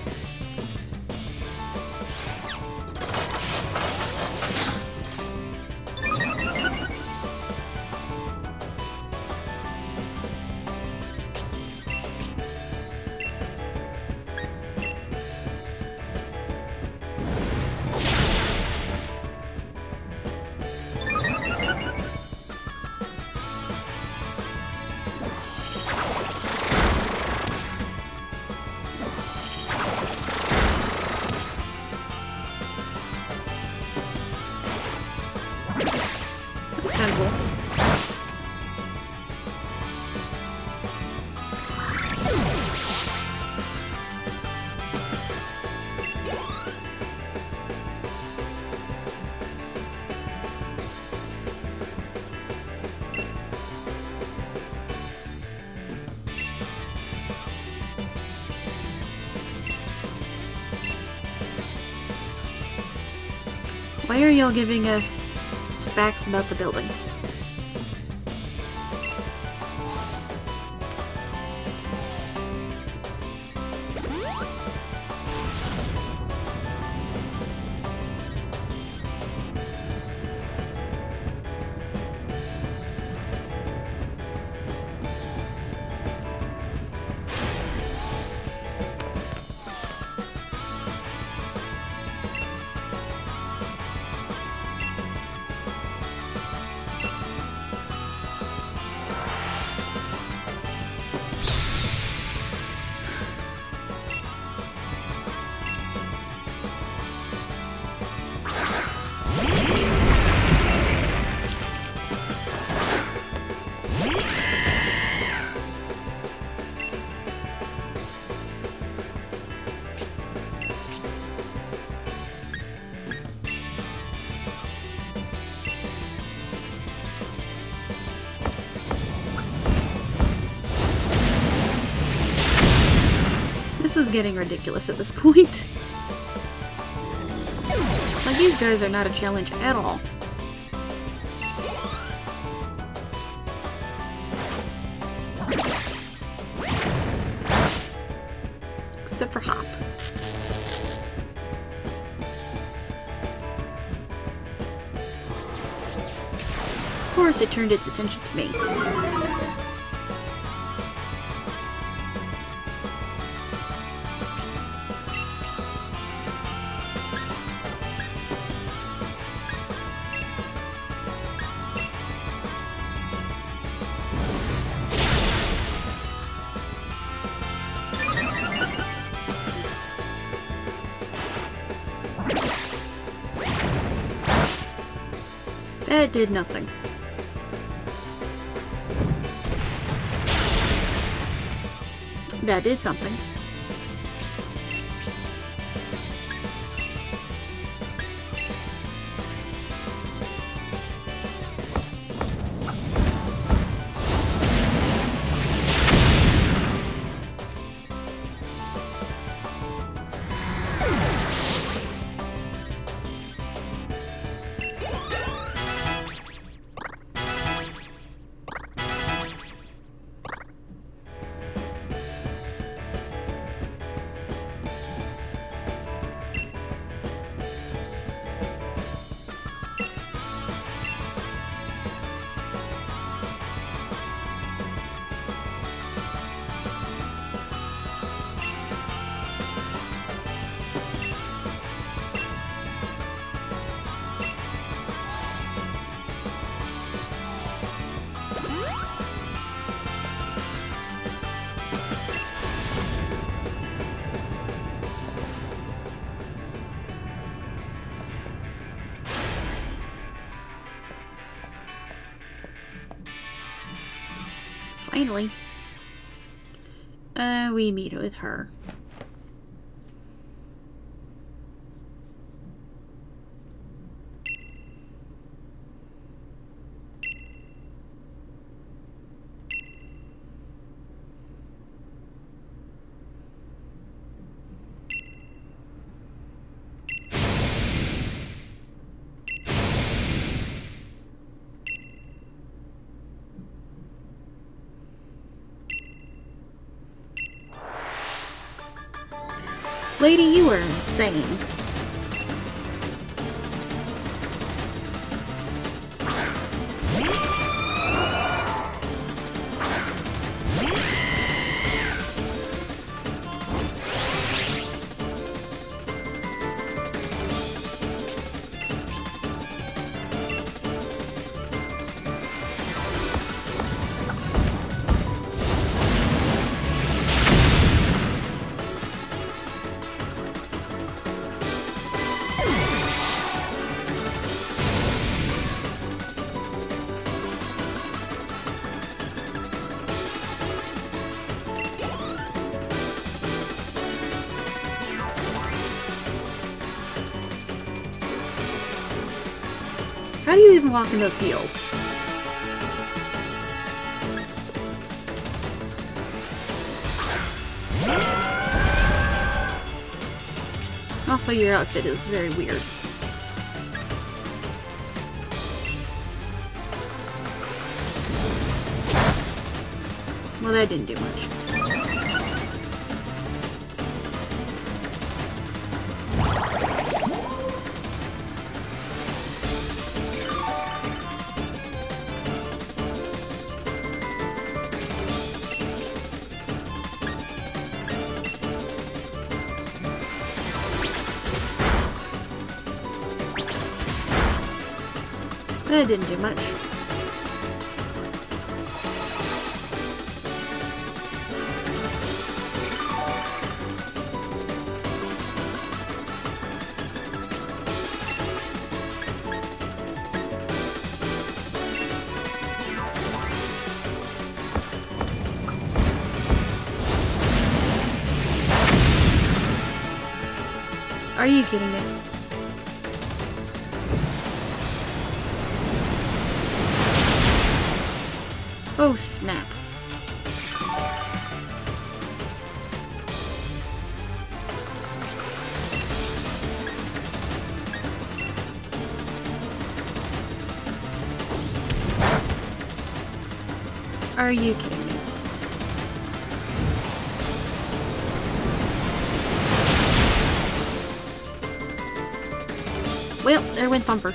That's kind of cool. Why are y'all giving us facts about the building? This is getting ridiculous at this point. Like, these guys are not a challenge at all. Except for Hop. Of course, it turned its attention to me. That did nothing. That did something. finally. Uh, we meet with her. Lady, you are insane. How do you even walk in those heels? Also, your outfit is very weird. Well, that didn't do much. That didn't do much. Are you kidding me? Oh, snap. Are you kidding me? Well, there went Thumper.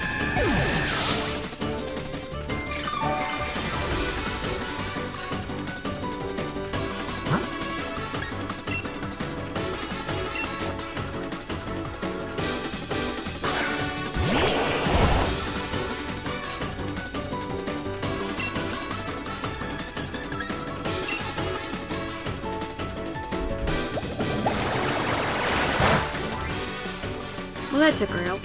Well, that took her out.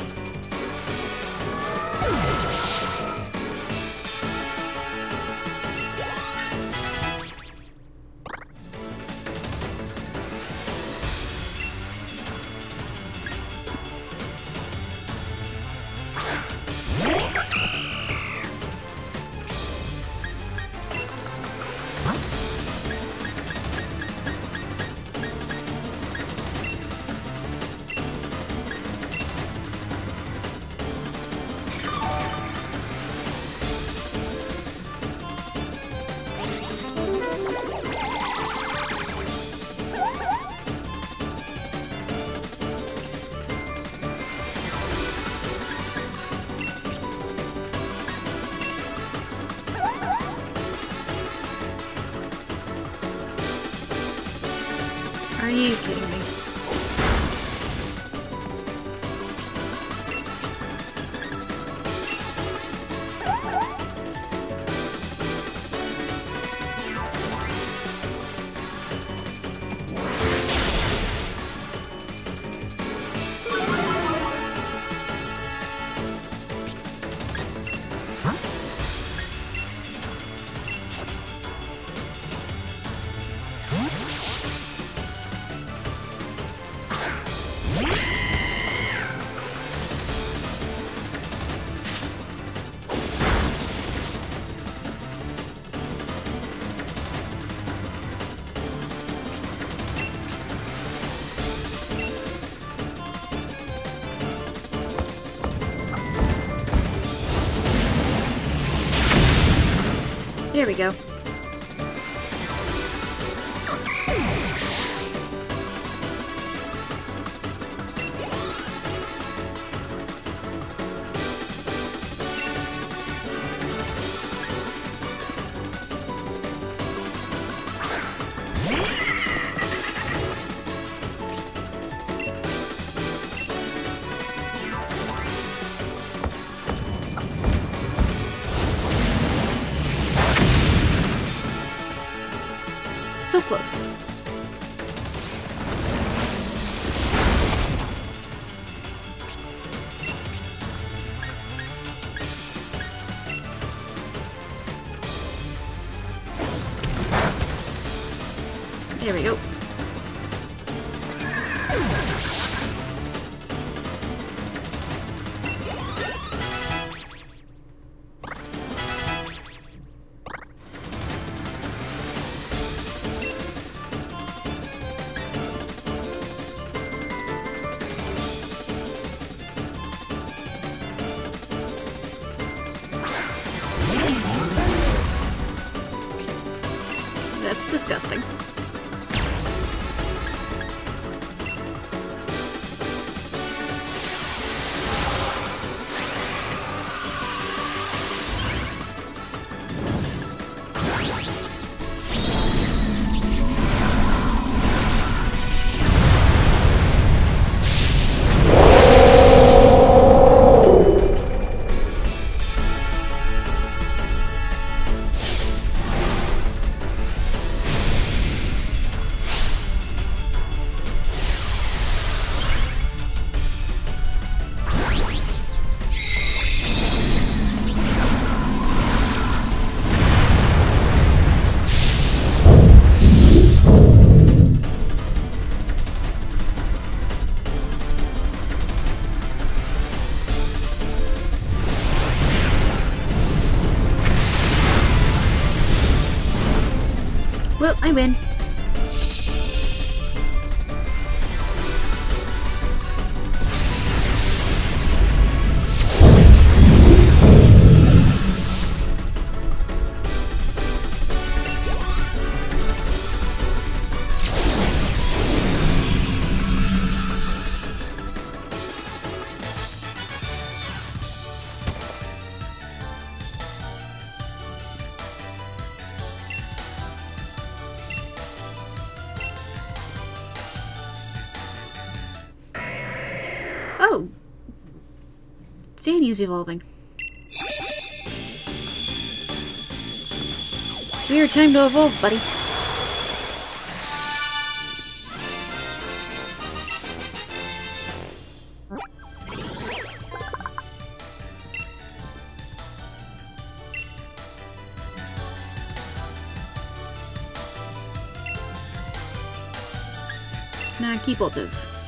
Are you kidding me? There we go. So close. There we go. That's disgusting. Well, I win. Oh! Danny's evolving. Your time to evolve, buddy. Nah, keep all those.